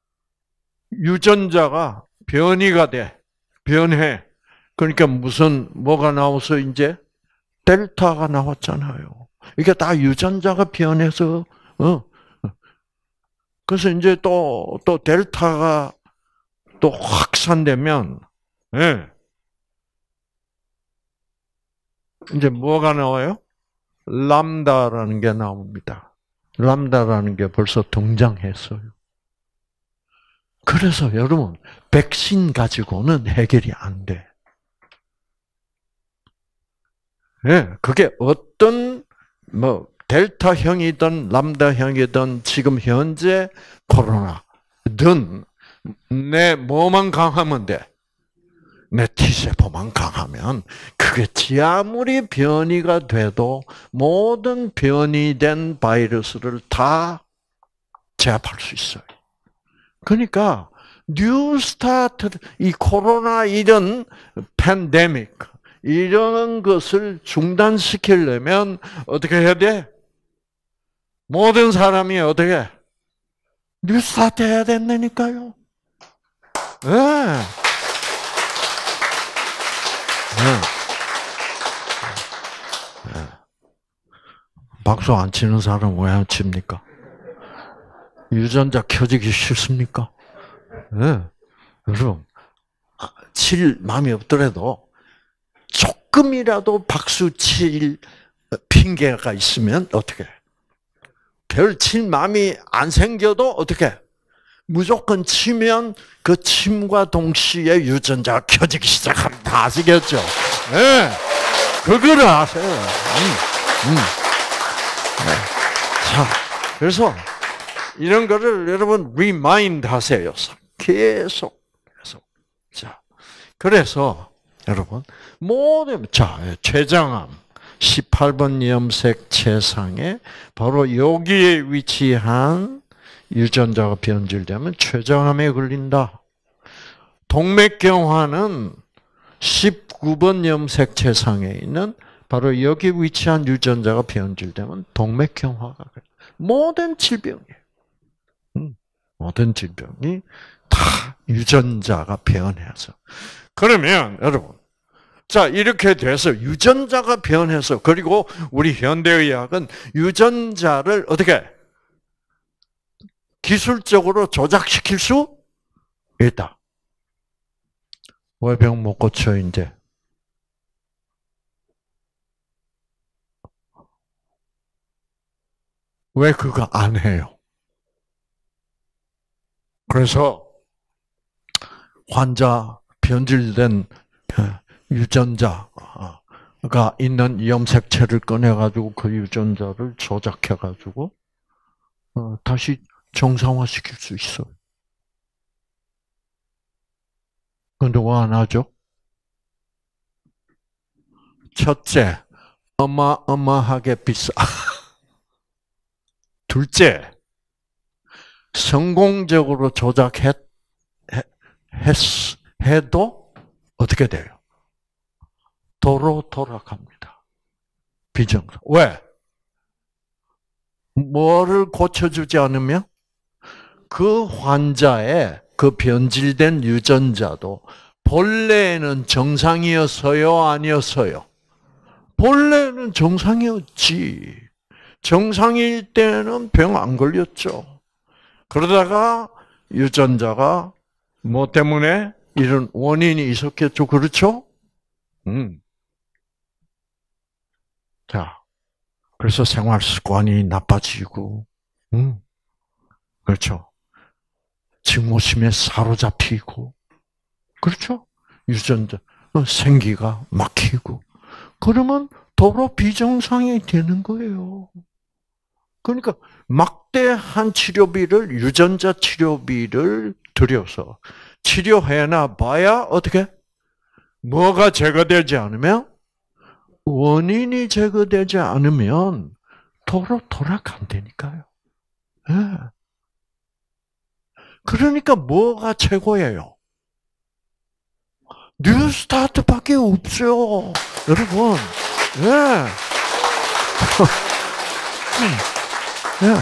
유전자가 변이가 돼. 변해. 그러니까 무슨, 뭐가 나와서 이제 델타가 나왔잖아요. 이게 다 유전자가 변해서, 어. 그래서 이제 또, 또 델타가 또 확산되면, 예. 이제 뭐가 나와요? 람다라는 게 나옵니다. 람다라는 게 벌써 등장했어요. 그래서 여러분, 백신 가지고는 해결이 안 돼. 예, 그게 어떤, 뭐, 델타형이든 람다형이든 지금 현재 코로나든 내 뭐만 강하면 돼? 내 T세포만 강하면 그게 아무리 변이가 돼도 모든 변이된 바이러스를 다 제압할 수 있어요. 그러니까 뉴 스타트, 이 코로나 이런 팬데믹 이런 것을 중단시키려면 어떻게 해야 돼? 모든 사람이 어떻게 뉴 스타트 해야 된다니까요. 네. 네. 네. 박수 안 치는 사람 왜 안 칩니까? 유전자 켜지기 싫습니까? 네. 여러분, 칠 마음이 없더라도 조금이라도 박수 칠 핑계가 있으면 어떻게? 별 칠 마음이 안 생겨도 어떻게? 무조건 치면 그 침과 동시에 유전자가 켜지기 시작합니다. 아시겠죠? 네. 그거를 아세요. 음, 음. 네. 자, 그래서 이런 거를 여러분 리마인드 하세요. 계속. 계속. 자, 그래서 여러분 모든 자 췌장암 십팔 번 염색체상에 바로 여기에 위치한 유전자가 변질되면 췌장암에 걸린다. 동맥경화는 십구 번 염색체상에 있는 바로 여기 위치한 유전자가 변질되면 동맥경화가 그래요. 모든 질병이에요. 음, 모든 질병이 다 유전자가 변해서. 그러면 여러분, 자 이렇게 돼서 유전자가 변해서 그리고 우리 현대의학은 유전자를 어떻게 기술적으로 조작시킬 수 있다. 왜 병 못 고쳐 이제? 왜 그거 안 해요? 그래서 환자 변질된 유전자가 있는 염색체를 꺼내가지고 그 유전자를 조작해가지고 다시 정상화시킬 수 있어요. 근데 왜 안 하죠? 첫째, 어마어마하게 비싸. 둘째, 성공적으로 조작했, 했, 해도 어떻게 돼요? 도로 돌아갑니다. 비정상. 왜? 뭐를 고쳐주지 않으면? 그 환자의 그 변질된 유전자도 본래는 정상이었어요? 아니었어요? 본래는 정상이었지. 정상일 때는 병 안 걸렸죠. 그러다가 유전자가 뭐 때문에 이런 원인이 있었겠죠. 그렇죠? 음. 자, 그래서 생활 습관이 나빠지고, 음. 그렇죠. 증오심에 사로잡히고, 그렇죠? 유전자, 생기가 막히고, 그러면 도로 비정상이 되는 거예요. 그러니까 막대한 치료비를 유전자 치료비를 들여서 치료해나 봐야 어떻게? 뭐가 제거되지 않으면 원인이 제거되지 않으면 도로 돌아간다니까요. 네. 그러니까 뭐가 최고예요? 뉴스타트밖에 없어요, 여러분. 네. 네.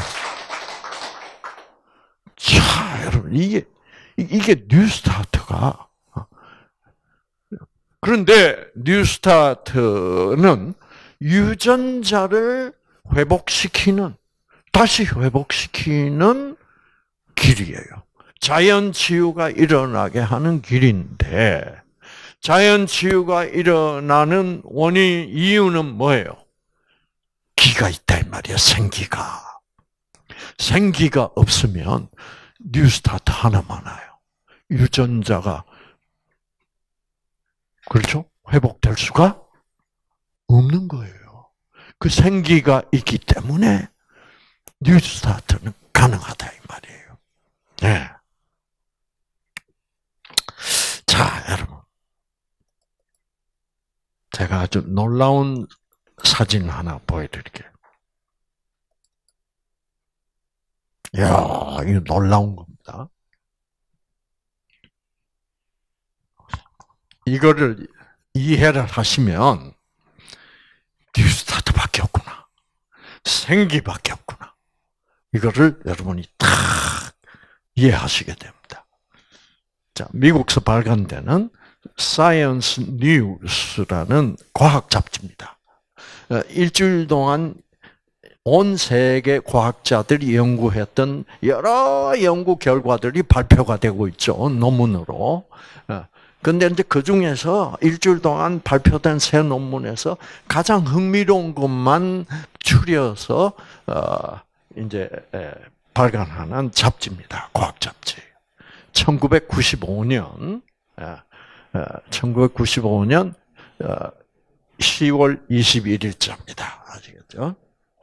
자, 여러분 이게 이게 뉴스타트가 그런데 뉴스타트는 유전자를 회복시키는 다시 회복시키는 길이에요. 자연 치유가 일어나게 하는 길인데 자연 치유가 일어나는 원인 이유는 뭐예요? 기가 있다 이 말이야. 생기가. 생기가 없으면 뉴스타트 하나만 와요. 유전자가 그렇죠? 회복될 수가 없는 거예요. 그 생기가 있기 때문에 뉴스타트는 가능하다 이 말이에요. 네. 자, 여러분. 제가 아주 놀라운 사진 하나 보여드릴게요. 이야, 이거 놀라운 겁니다. 이거를 이해를 하시면 뉴스타트밖에 없구나. 생기밖에 없구나. 이거를 여러분이 딱 이해하시게 됩니다. 자, 미국에서 발간되는 사이언스 뉴스라는 과학 잡지입니다. 일주일 동안 온 세계 과학자들이 연구했던 여러 연구 결과들이 발표가 되고 있죠. 논문으로. 근데 이제 그 중에서 일주일 동안 발표된 새 논문에서 가장 흥미로운 것만 추려서 어 이제 발간하는 잡지입니다. 과학 잡지. 천구백구십오 년 천구백구십오 년 시월 이십일일자입니다. 아시겠죠?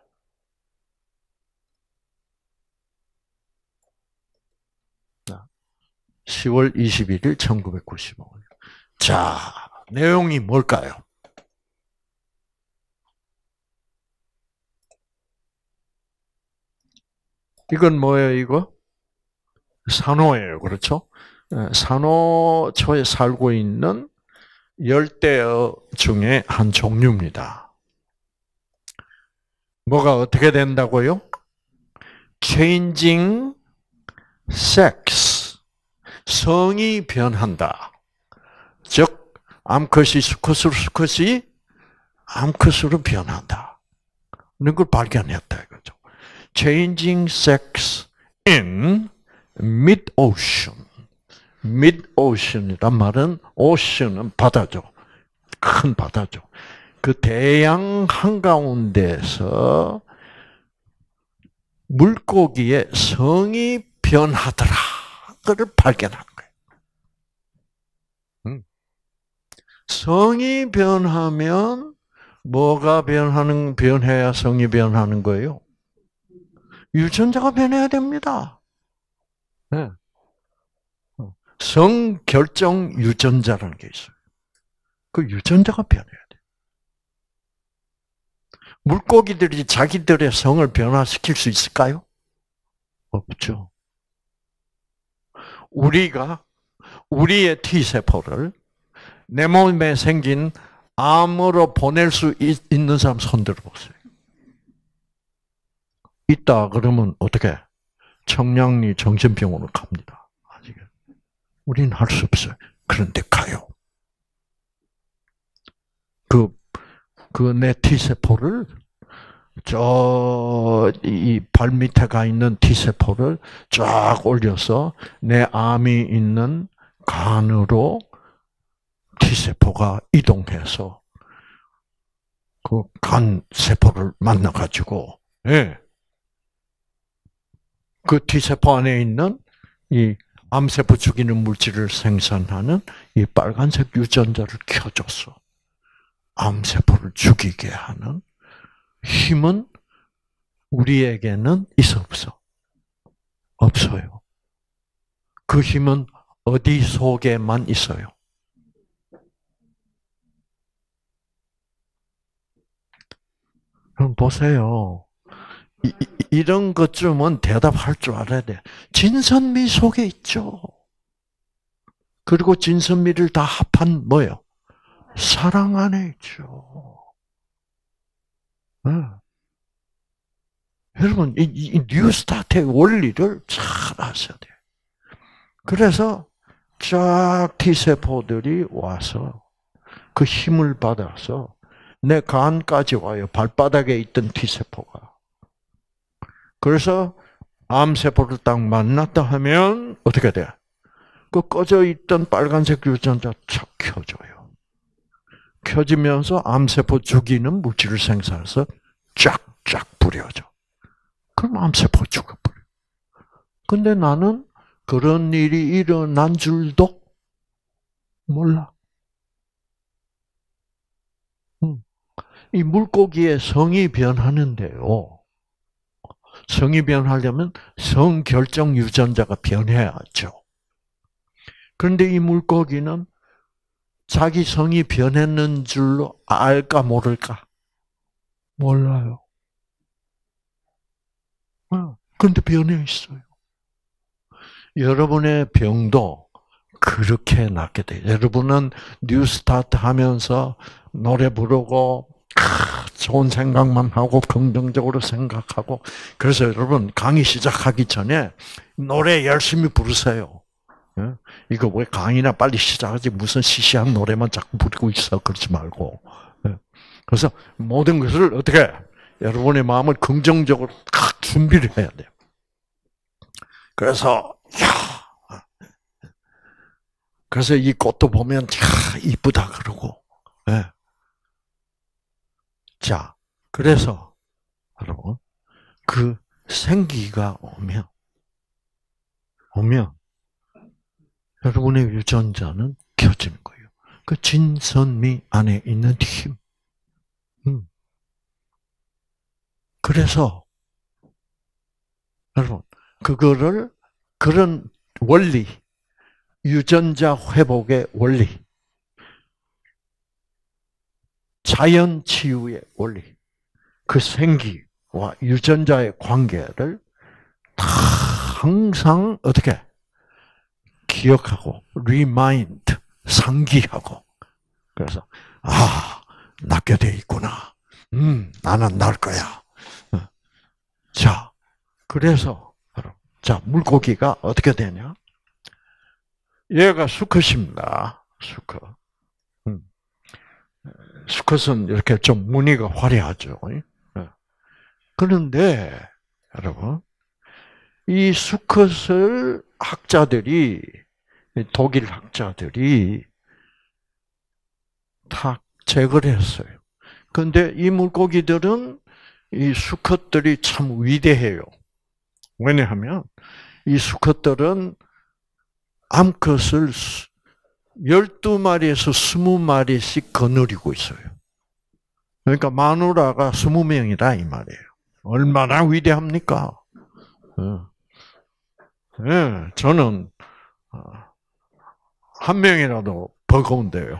시월 이십일일 천구백구십오 년. 자, 내용이 뭘까요? 이건 뭐예요, 이거? 산호예요, 그렇죠? 산호초에 살고 있는 열대어 중에 한 종류입니다. 뭐가 어떻게 된다고요? Changing sex. 성이 변한다. 즉, 암컷이 수컷으로, 수컷이 암컷으로 변한다. 이런 걸 발견했다 이거죠. Changing sex in mid-ocean. mid-ocean이란 말은 ocean은 바다죠. 큰 바다죠. 그 대양 한가운데서 물고기의 성이 변하더라. 그걸 발견한 거예요. 음. 성이 변하면 뭐가 변하는 변해야 성이 변하는 거예요? 유전자가 변해야 됩니다. 네. 성 결정 유전자라는 게 있어요. 그 유전자가 변해야 돼. 물고기들이 자기들의 성을 변화시킬 수 있을까요? 없죠. 우리가 우리의 T세포를 내 몸에 생긴 암으로 보낼 수 있는 사람 손 들어보세요. 있다 그러면 어떻게? 청량리 정신병원으로 갑니다. 아시겠어요? 우리는 할 수 없어요. 그런데 가요. 그, 그 내 T세포를 저, 이 발 밑에 가 있는 T세포를 쫙 올려서 내 암이 있는 간으로 T세포가 이동해서 그 간 세포를 만나가지고, 예. 그 T세포 안에 있는 이 암세포 죽이는 물질을 생산하는 이 빨간색 유전자를 켜줘서 암세포를 죽이게 하는 힘은 우리에게는 있어 없어? 없어요. 그 힘은 어디 속에만 있어요? 그럼 보세요. 이, 이런 것쯤은 대답할 줄 알아야 돼. 진선미 속에 있죠. 그리고 진선미를 다 합한 뭐예요? 사랑 안에 있죠. 네. 여러분, 이, 이 뉴스타트의 원리를 잘 아셔야 돼요. 그래서 쫙 T세포들이 와서 그 힘을 받아서 내 간까지 와요. 발바닥에 있던 T세포가. 그래서 암세포를 딱 만났다 하면 어떻게 돼? 그 꺼져 있던 빨간색 유전자 착 켜져요. 켜지면서 암세포 죽이는 물질을 생산해서 쫙쫙 뿌려져. 그럼 암세포 죽어버려. 근데 나는 그런 일이 일어난 줄도 몰라. 이 물고기의 성이 변하는데요. 성이 변하려면 성결정 유전자가 변해야죠. 그런데 이 물고기는 자기 성이 변했는 줄로 알까 모를까? 몰라요. 그런데 변해 있어요. 여러분의 병도 그렇게 낫게 돼요. 여러분은 뉴스타트 하면서 노래 부르고 좋은 생각만 하고 긍정적으로 생각하고 그래서 여러분 강의 시작하기 전에 노래 열심히 부르세요. 이거 왜 강의나 빨리 시작하지 무슨 시시한 노래만 자꾸 부르고 있어 그러지 말고 그래서 모든 것을 어떻게 여러분의 마음을 긍정적으로 준비를 해야 돼요. 그래서 야 그래서 이 꽃도 보면 야 이쁘다 그러고 네. 자, 그래서 여러분 그 생기가 오면 오면 여러분의 유전자는 켜지는 거예요. 그 진선미 안에 있는 힘. 음. 그래서 여러분 그거를 그런 원리, 유전자 회복의 원리, 자연 치유의 원리, 그 생기와 유전자의 관계를 다 항상 어떻게 기억하고, 리마인드, 상기하고, 그래서 아, 낫게 돼 있구나. 음, 나는 날 거야. 자, 그래서 자 물고기가 어떻게 되냐? 얘가 수컷입니다. 수컷. 음. 수컷은 이렇게 좀 무늬가 화려하죠. 그런데 여러분, 이 수컷을 학자들이 독일 학자들이 다 제거를 했어요. 그런데 이 물고기들은 이 수컷들이 참 위대해요. 왜냐하면 이 수컷들은 암컷을 열두 마리에서 스무 마리씩 거느리고 있어요. 그러니까 마누라가 스무 명이다 이 말이에요. 얼마나 위대합니까? 네, 저는 한 명이라도 버거운데요.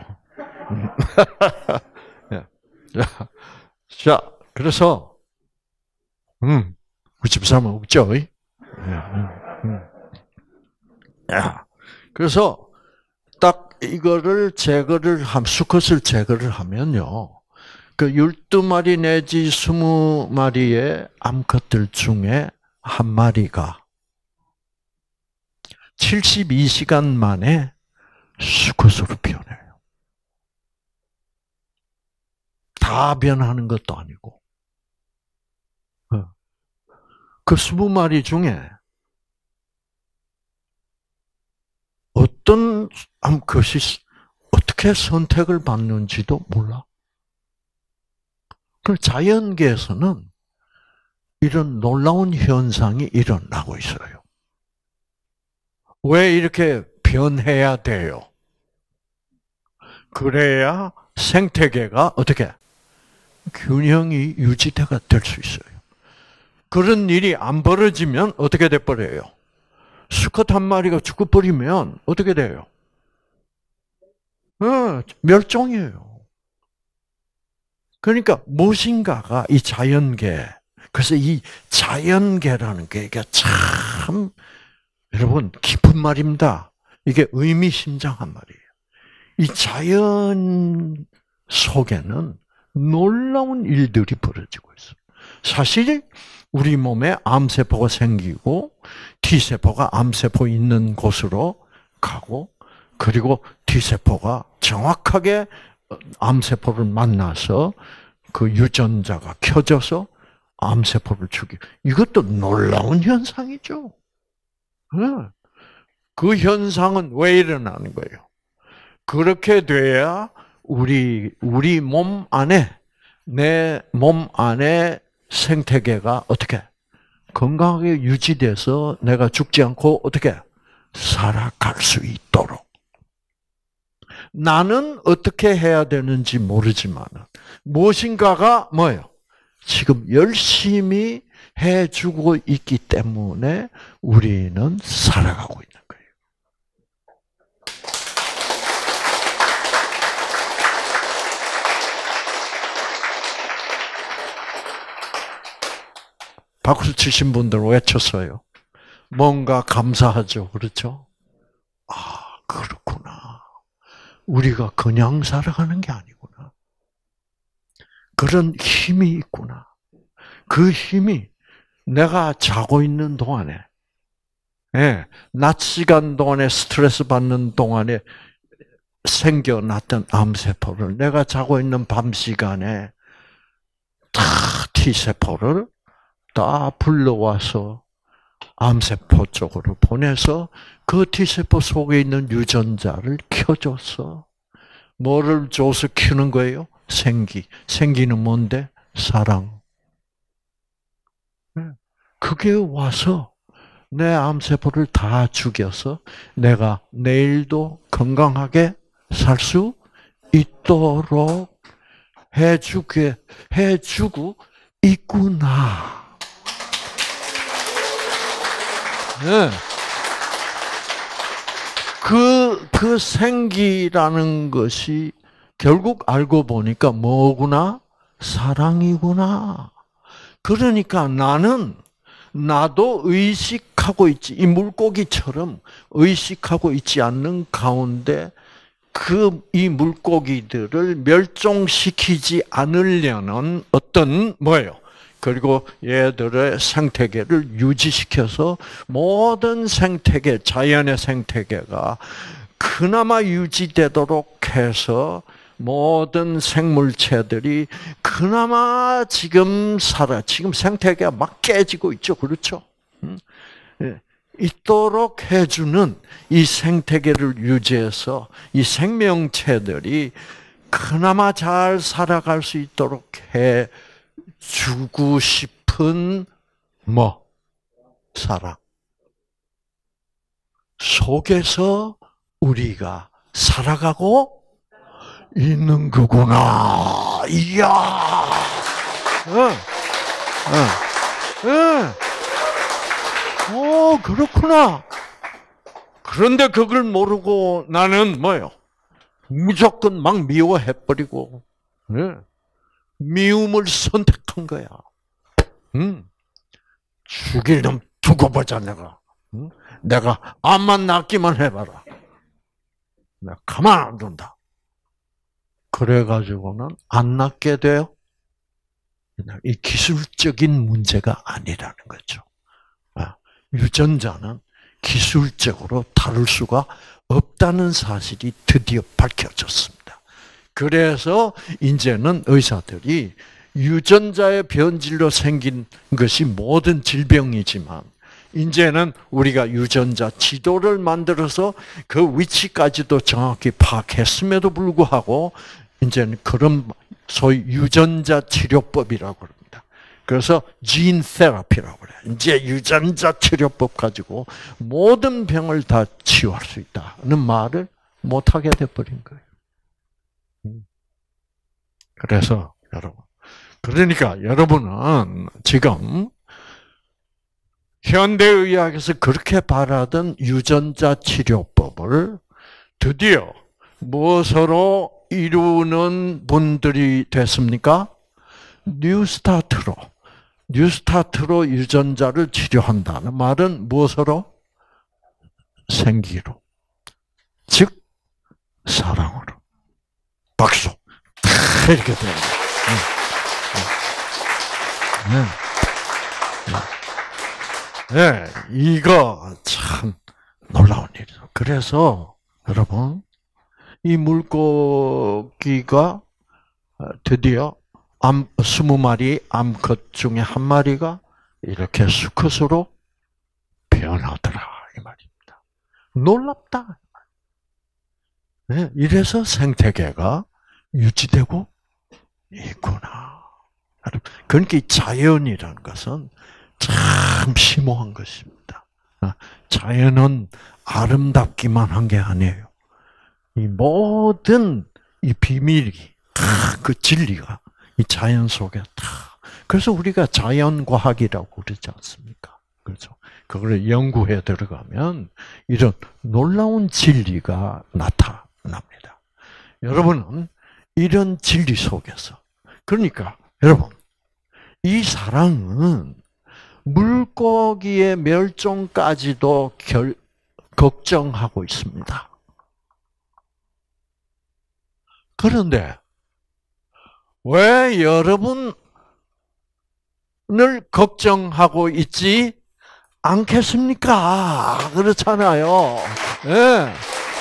자, 그래서 음, 우리 집사람은 없죠? 음, 음. 야, 그래서 딱 이거를 제거를 함, 수컷을 제거를 하면요. 그 열두 마리 내지 스무 마리의 암컷들 중에 한 마리가 칠십이 시간 만에 수컷으로 변해요. 다 변하는 것도 아니고. 그 스무 마리 중에 어떤 암컷이 어떻게 선택을 받는지도 몰라. 그 자연계에서는 이런 놀라운 현상이 일어나고 있어요. 왜 이렇게 변해야 돼요? 그래야 생태계가 어떻게 균형이 유지가 될 수 있어요. 그런 일이 안 벌어지면 어떻게 돼버려요? 수컷 한 마리가 죽어버리면 어떻게 돼요? 어, 멸종이에요. 그러니까 무엇인가가 이 자연계, 그래서 이 자연계라는 게 이게 참 여러분 깊은 말입니다. 이게 의미심장한 말이에요. 이 자연 속에는 놀라운 일들이 벌어지고 있어요. 사실 우리 몸에 암세포가 생기고 T세포가 암세포 있는 곳으로 가고 그리고 T세포가 정확하게 암세포를 만나서 그 유전자가 켜져서 암세포를 죽이고 이것도 놀라운 현상이죠. 그 현상은 왜 일어나는 거예요? 그렇게 돼야 우리 우리 몸 안에 내 몸 안에 생태계가 어떻게 건강하게 유지돼서 내가 죽지 않고 어떻게 살아갈 수 있도록. 나는 어떻게 해야 되는지 모르지만 무엇인가가 뭐예요? 지금 열심히 해주고 있기 때문에 우리는 살아가고 있는 거예요. 박수 치신 분들 외쳤어요. 뭔가 감사하죠. 그렇죠? 아, 그렇구나. 우리가 그냥 살아가는 게 아니구나. 그런 힘이 있구나. 그 힘이 내가 자고 있는 동안에, 예, 낮 시간 동안에 스트레스 받는 동안에 생겨났던 암세포를 내가 자고 있는 밤 시간에 다 T세포를 다 불러와서 암세포 쪽으로 보내서 그 T세포 속에 있는 유전자를 켜줘서 뭐를 줘서 키우는 거예요? 생기. 생기는 뭔데? 사랑. 그게 와서 내 암세포를 다 죽여서 내가 내일도 건강하게 살 수 있도록 해주게, 해주고 있구나. 네. 그, 그 생기라는 것이 결국 알고 보니까 뭐구나? 사랑이구나. 그러니까 나는, 나도 의식하고 있지, 이 물고기처럼 의식하고 있지 않는 가운데 그, 이 물고기들을 멸종시키지 않으려는 어떤, 뭐예요? 그리고 얘들의 생태계를 유지시켜서 모든 생태계, 자연의 생태계가 그나마 유지되도록 해서 모든 생물체들이 그나마 지금 살아, 지금 생태계가 막 깨지고 있죠. 그렇죠? 있도록 해주는 이 생태계를 유지해서 이 생명체들이 그나마 잘 살아갈 수 있도록 해주고 싶은 뭐? 사랑. 속에서 우리가 살아가고 있는 거구나. 이야. 응. 응. 응. 오, 그렇구나. 그런데 그걸 모르고 나는 뭐요? 무조건 막 미워해버리고, 네. 미움을 선택한 거야. 응. 죽일 놈 두고 보자, 내가. 응? 내가 암만 낫기만 해봐라. 내가 가만 안 둔다. 그래가지고는 안 낫게 돼요. 이 기술적인 문제가 아니라는 거죠. 유전자는 기술적으로 다룰 수가 없다는 사실이 드디어 밝혀졌습니다. 그래서 이제는 의사들이 유전자의 변질로 생긴 것이 모든 질병이지만 이제는 우리가 유전자 지도를 만들어서 그 위치까지도 정확히 파악했음에도 불구하고 이제는 그런 소위 유전자 치료법이라고 합니다. 그래서 진 테라피라고 그래요. 이제 유전자 치료법 가지고 모든 병을 다 치유할 수 있다는 말을 못하게 돼버린 거예요. 그래서 여러분, 그러니까 여러분은 지금 현대의학에서 그렇게 바라던 유전자 치료법을 드디어 무엇으로 이루는 분들이 됐습니까? 뉴스타트로. 뉴스타트로 유전자를 치료한다는 말은 무엇으로? 생기로. 즉, 사랑으로. 박수. 이렇게 되는 거예요. 네. 네. 이거 참 놀라운 일이죠. 그래서 여러분, 이 물고기가 드디어 암, 스무 마리 암컷 중에 한 마리가 이렇게 수컷으로 변하더라, 이 말입니다. 놀랍다. 네, 이래서 생태계가 유지되고 있구나. 그러니까 이 자연이라는 것은 참 심오한 것입니다. 자연은 아름답기만 한 게 아니에요. 이 모든 이 비밀이, 그 진리가 이 자연 속에 다. 그래서 우리가 자연과학이라고 그러지 않습니까? 그렇죠. 그걸 연구해 들어가면 이런 놀라운 진리가 나타납니다. 여러분은 이런 진리 속에서, 그러니까 여러분, 이 사랑은 물고기의 멸종까지도 결, 걱정하고 있습니다. 그런데 왜 여러분을 걱정하고 있지 않겠습니까? 그렇잖아요. 예.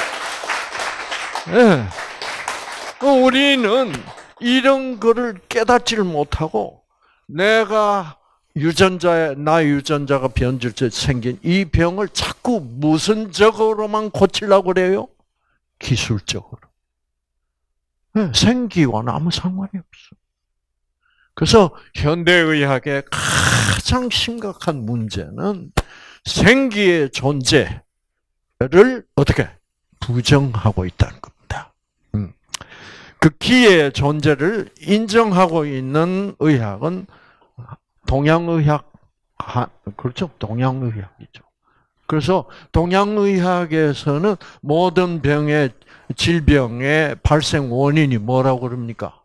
예. 우리는 이런 거를 깨닫지를 못하고 내가 유전자에, 나 유전자가 변질돼 생긴 이 병을 자꾸 무슨 적으로만 고치려고 그래요? 기술적으로. 네, 생기와는 아무 상관이 없어. 그래서 현대의학의 가장 심각한 문제는 생기의 존재를 어떻게 부정하고 있다는 겁니다. 그 기의 존재를 인정하고 있는 의학은 동양의학, 그렇죠? 동양의학이죠. 그래서 동양의학에서는 모든 병의, 질병의 발생 원인이 뭐라고 그럽니까?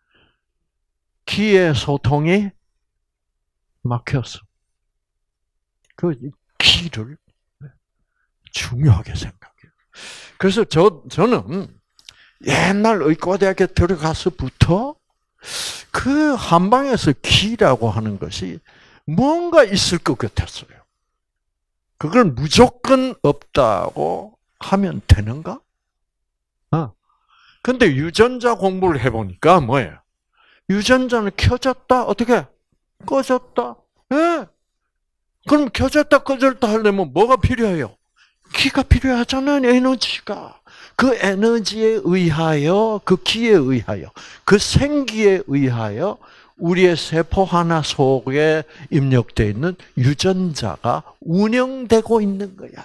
기의 소통이 막혔어. 그 기를 중요하게 생각해요. 그래서 저, 저는 옛날 의과대학에 들어가서부터 그 한방에서 기라고 하는 것이 뭔가 있을 것 같았어요. 그걸 무조건 없다고 하면 되는가? 어. 근데 유전자 공부를 해보니까 뭐예요? 유전자는 켜졌다, 어떻게? 꺼졌다? 예. 네. 그럼 켜졌다, 꺼졌다 하려면 뭐가 필요해요? 기가 필요하잖아요, 에너지가. 그 에너지에 의하여, 그 기에 의하여, 그 생기에 의하여 우리의 세포 하나 속에 입력되어 있는 유전자가 운영되고 있는 거야.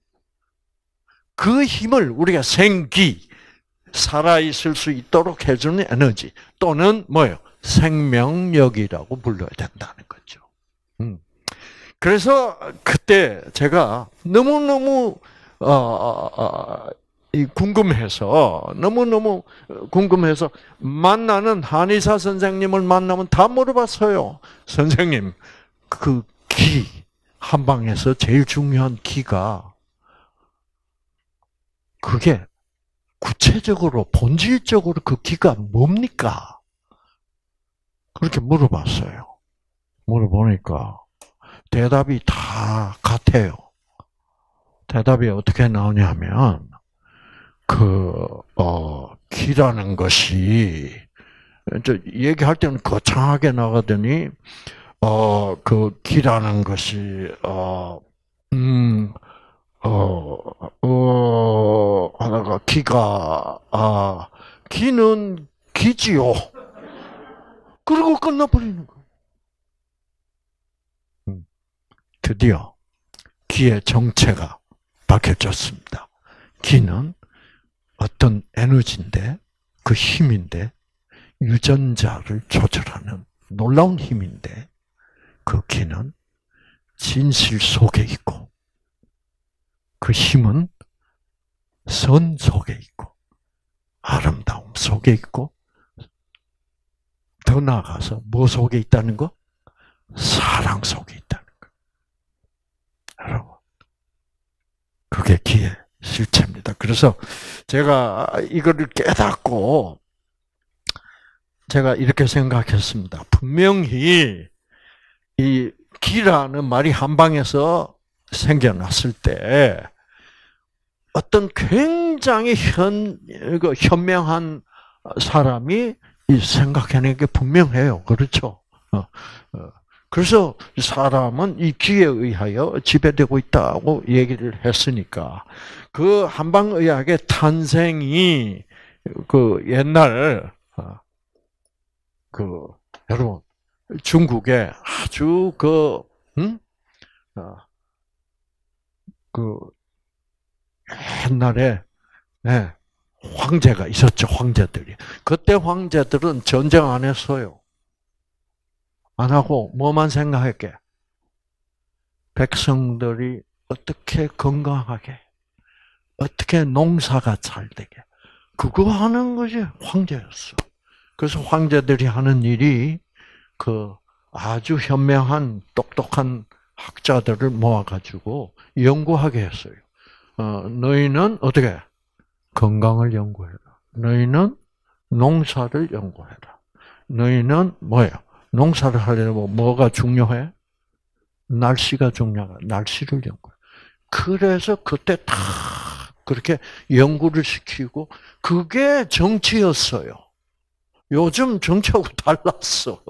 그 힘을 우리가 생기, 살아있을 수 있도록 해주는 에너지 또는 뭐예요? 생명력이라고 불러야 된다는 거죠. 음. 그래서 그때 제가 너무너무 어, 어, 궁금해서 너무너무 궁금해서 만나는 한의사 선생님을 만나면 다 물어봤어요. 선생님, 그 기, 한방에서 제일 중요한 기가 그게 구체적으로 본질적으로 그 기가 뭡니까? 그렇게 물어봤어요. 물어보니까 대답이 다 같아요. 대답이 어떻게 나오냐면 그, 어, 기라는 것이, 저, 얘기할 때는 거창하게 나가더니, 어, 그, 기라는 것이, 어, 음, 어, 어, 하나가, 기가, 아, 기는 기지요. 그리고 끝나버리는 거예요. 음, 드디어, 기의 정체가 밝혀졌습니다. 기는 어떤 에너지인데, 그 힘인데, 유전자를 조절하는 놀라운 힘인데, 그 기는 진실 속에 있고, 그 힘은 선 속에 있고, 아름다움 속에 있고, 더 나아가서 뭐 속에 있다는 거? 사랑 속에 있다는 거. 여러분, 그게 기의 실체입니다. 그래서 제가 이거를 깨닫고 제가 이렇게 생각했습니다. 분명히 이 기라는 말이 한방에서 생겨났을 때 어떤 굉장히 현, 현명한 사람이 생각해낸 게 분명해요. 그렇죠? 그래서 사람은 이 기에 의하여 지배되고 있다고 얘기를 했으니까 그 한방의학의 탄생이 그 옛날 그 여러분 중국에 아주 그 음? 그 옛날에 네, 황제가 있었죠. 황제들이 그때 황제들은 전쟁 안 했어요. 안 하고 뭐만 생각할게? 백성들이 어떻게 건강하게, 어떻게 농사가 잘 되게 그거 하는 것이 황제였어. 그래서 황제들이 하는 일이 그 아주 현명한 똑똑한 학자들을 모아가지고 연구하게 했어요. 어, 너희는 어떻게 건강을 연구해라. 너희는 농사를 연구해라. 너희는 뭐예요? 농사를 하려면 뭐가 중요해? 날씨가 중요해. 날씨를 연구해. 그래서 그때 다 그렇게 연구를 시키고 그게 정치였어요. 요즘 정치하고 달랐어.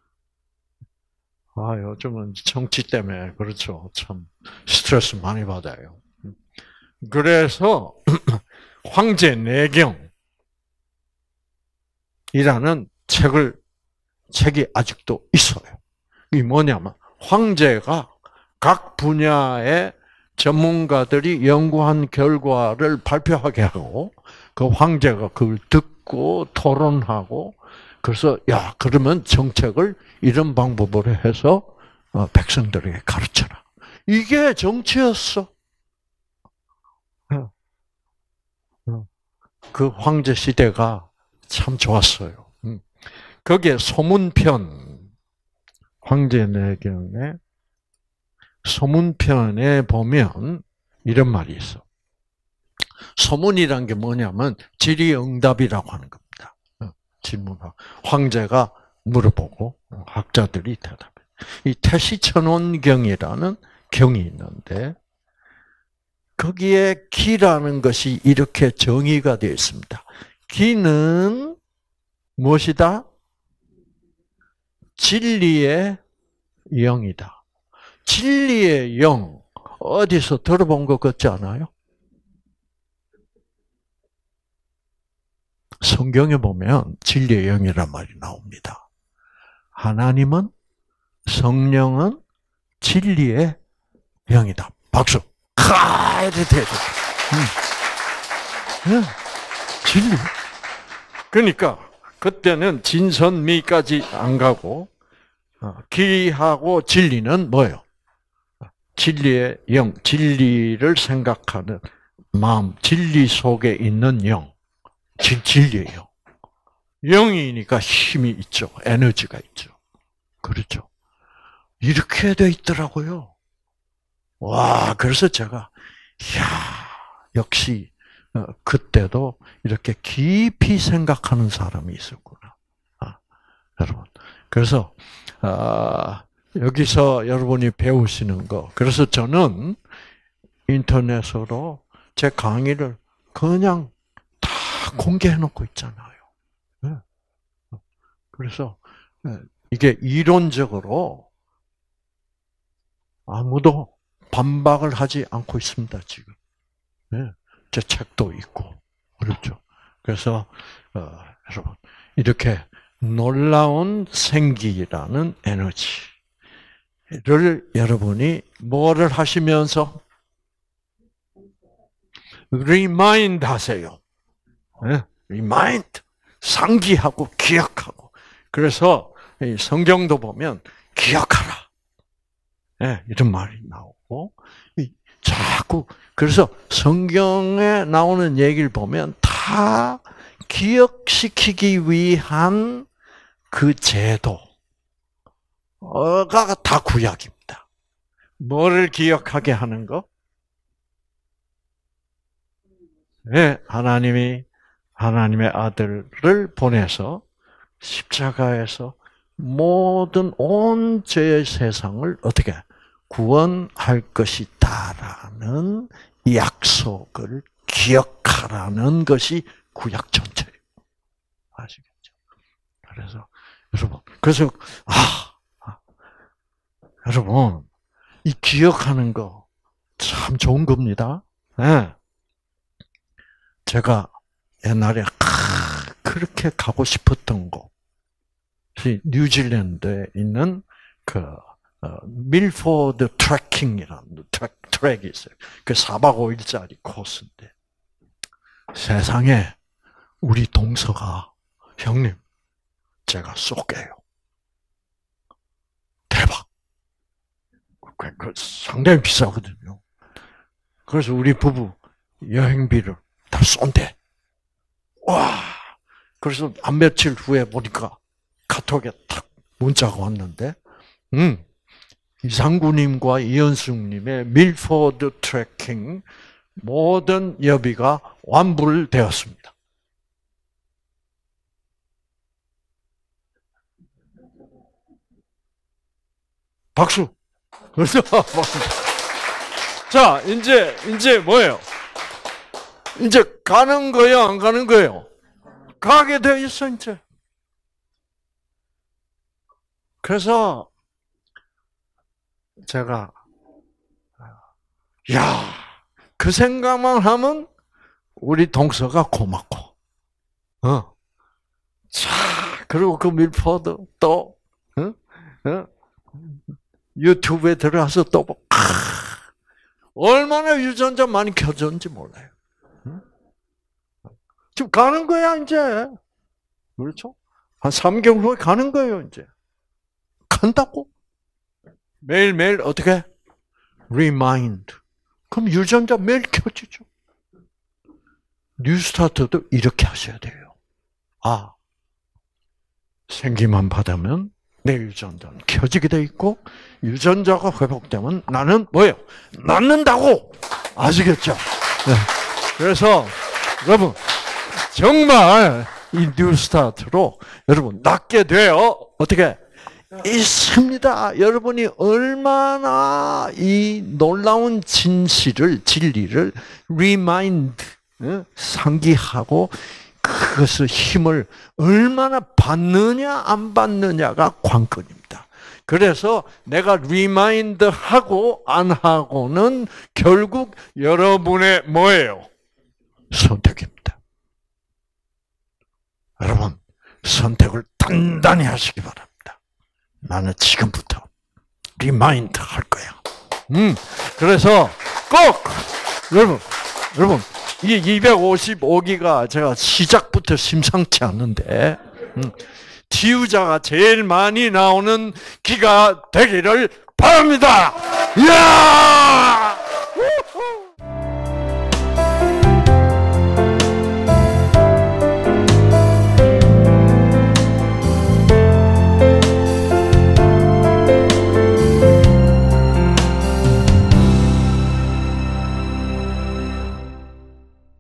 아, 요즘은 정치 때문에 그렇죠. 참 스트레스 많이 받아요. 그래서 황제 내경이라는 책을 책이 아직도 있어요. 이게 뭐냐면 황제가 각 분야의 전문가들이 연구한 결과를 발표하게 하고 그 황제가 그걸 듣고 토론하고 그래서 야 그러면 정책을 이런 방법으로 해서 백성들에게 가르쳐라. 이게 정치였어. 그 황제 시대가 참 좋았어요. 거기에 소문편, 황제내경의 소문편에 보면 이런 말이 있어. 소문이란 게 뭐냐면 질의응답이라고 하는 겁니다. 질문하고 황제가 물어보고 학자들이 대답해. 이 태시천원경이라는 경이 있는데 거기에 기라는 것이 이렇게 정의가 되어 있습니다. 기는 무엇이다? 진리의 영이다. 진리의 영, 어디서 들어본 것 같지 않아요? 성경에 보면 진리의 영이란 말이 나옵니다. 하나님은, 성령은 진리의 영이다. 박수! 카! 이렇게 돼야 돼. 응. 응. 진리. 그러니까, 그때는 진선미까지 안 가고, 기하고 진리는 뭐예요? 진리의 영, 진리를 생각하는 마음, 진리 속에 있는 영, 진리의 영. 영이니까 힘이 있죠. 에너지가 있죠. 그렇죠. 이렇게 돼 있더라고요. 와, 그래서 제가, 이야, 역시, 그때도 이렇게 깊이 생각하는 사람이 있었구나. 아, 여러분. 그래서, 아, 여기서 여러분이 배우시는 거. 그래서 저는 인터넷으로 제 강의를 그냥 다 공개해 놓고 있잖아요. 그래서 이게 이론적으로 아무도 반박을 하지 않고 있습니다, 지금. 제 책도 있고. 그렇죠. 그래서, 어, 여러분, 이렇게 놀라운 생기라는 에너지를 여러분이 뭐를 하시면서 리마인드 하세요. 네? 리마인드. 상기하고 기억하고. 그래서 성경도 보면 기억하라. 네, 이런 말이 나오고 자꾸 그래서 성경에 나오는 얘기를 보면 다 기억시키기 위한 그 제도가 다 구약입니다. 뭐를 기억하게 하는 거? 네, 하나님이 하나님의 아들을 보내서 십자가에서 모든 온 죄의 세상을 어떻게 구원할 것이다라는 약속을 기억하라는 것이 구약 전체예요. 아시겠죠? 그래서 여러분, 그래서 아, 아 여러분 이 기억하는 거 참 좋은 겁니다. 네. 제가 옛날에 그렇게 가고 싶었던 곳이 뉴질랜드에 있는 그 밀포드 트레킹이라는 트랙, 트랙이 있어요. 그 사박 오일짜리 코스인데 세상에 우리 동서가 형님 제가 쏠게요. 대박. 그, 그 상당히 비싸거든요. 그래서 우리 부부 여행비를 다 쏜대. 와. 그래서 한 며칠 후에 보니까 카톡에 탁 문자가 왔는데, 음, 이상구님과 이현숙님의 밀포드 트레킹 모든 여비가 완불되었습니다. 박수. 그래서 박수. 자, 이제 이제 뭐예요? 이제 가는 거예요, 안 가는 거예요? 가게 돼 있어 이제. 그래서 제가 야, 그 생각만 하면 우리 동서가 고맙고, 어, 자, 그리고 그 밀포드 또, 어? 어? 유튜브에 들어가서 또 뭐, 아, 얼마나 유전자 많이 켜졌는지 몰라요. 응? 지금 가는 거야 이제. 그렇죠? 한 삼 개월 후에 가는 거예요 이제. 간다고? 매일매일 어떻게? 리마인드. 그럼 유전자 매일 켜지죠. 뉴스타트도 이렇게 하셔야 돼요. 아, 생기만 받으면 내 유전자는 켜지게 돼 있고 유전자가 회복되면 나는 뭐예요? 낫는다고. 아시겠죠? 네. 그래서 여러분 정말 이 뉴스타트로 여러분 낫게 돼요. 어떻게? 있습니다. 여러분이 얼마나 이 놀라운 진실을, 진리를 리마인드, 상기하고 그것의 힘을 얼마나 받느냐 안 받느냐가 관건입니다. 그래서 내가 리마인드 하고 안 하고는 결국 여러분의 뭐예요? 선택입니다. 여러분 선택을 단단히 하시기 바랍니다. 나는 지금부터 리마인드 할 거야. 음, 그래서 꼭 여러분, 여러분 이 이백오십오 기가 제가 시작부터 심상치 않은데 음, 지우자가 제일 많이 나오는 기가 되기를 바랍니다. 이야!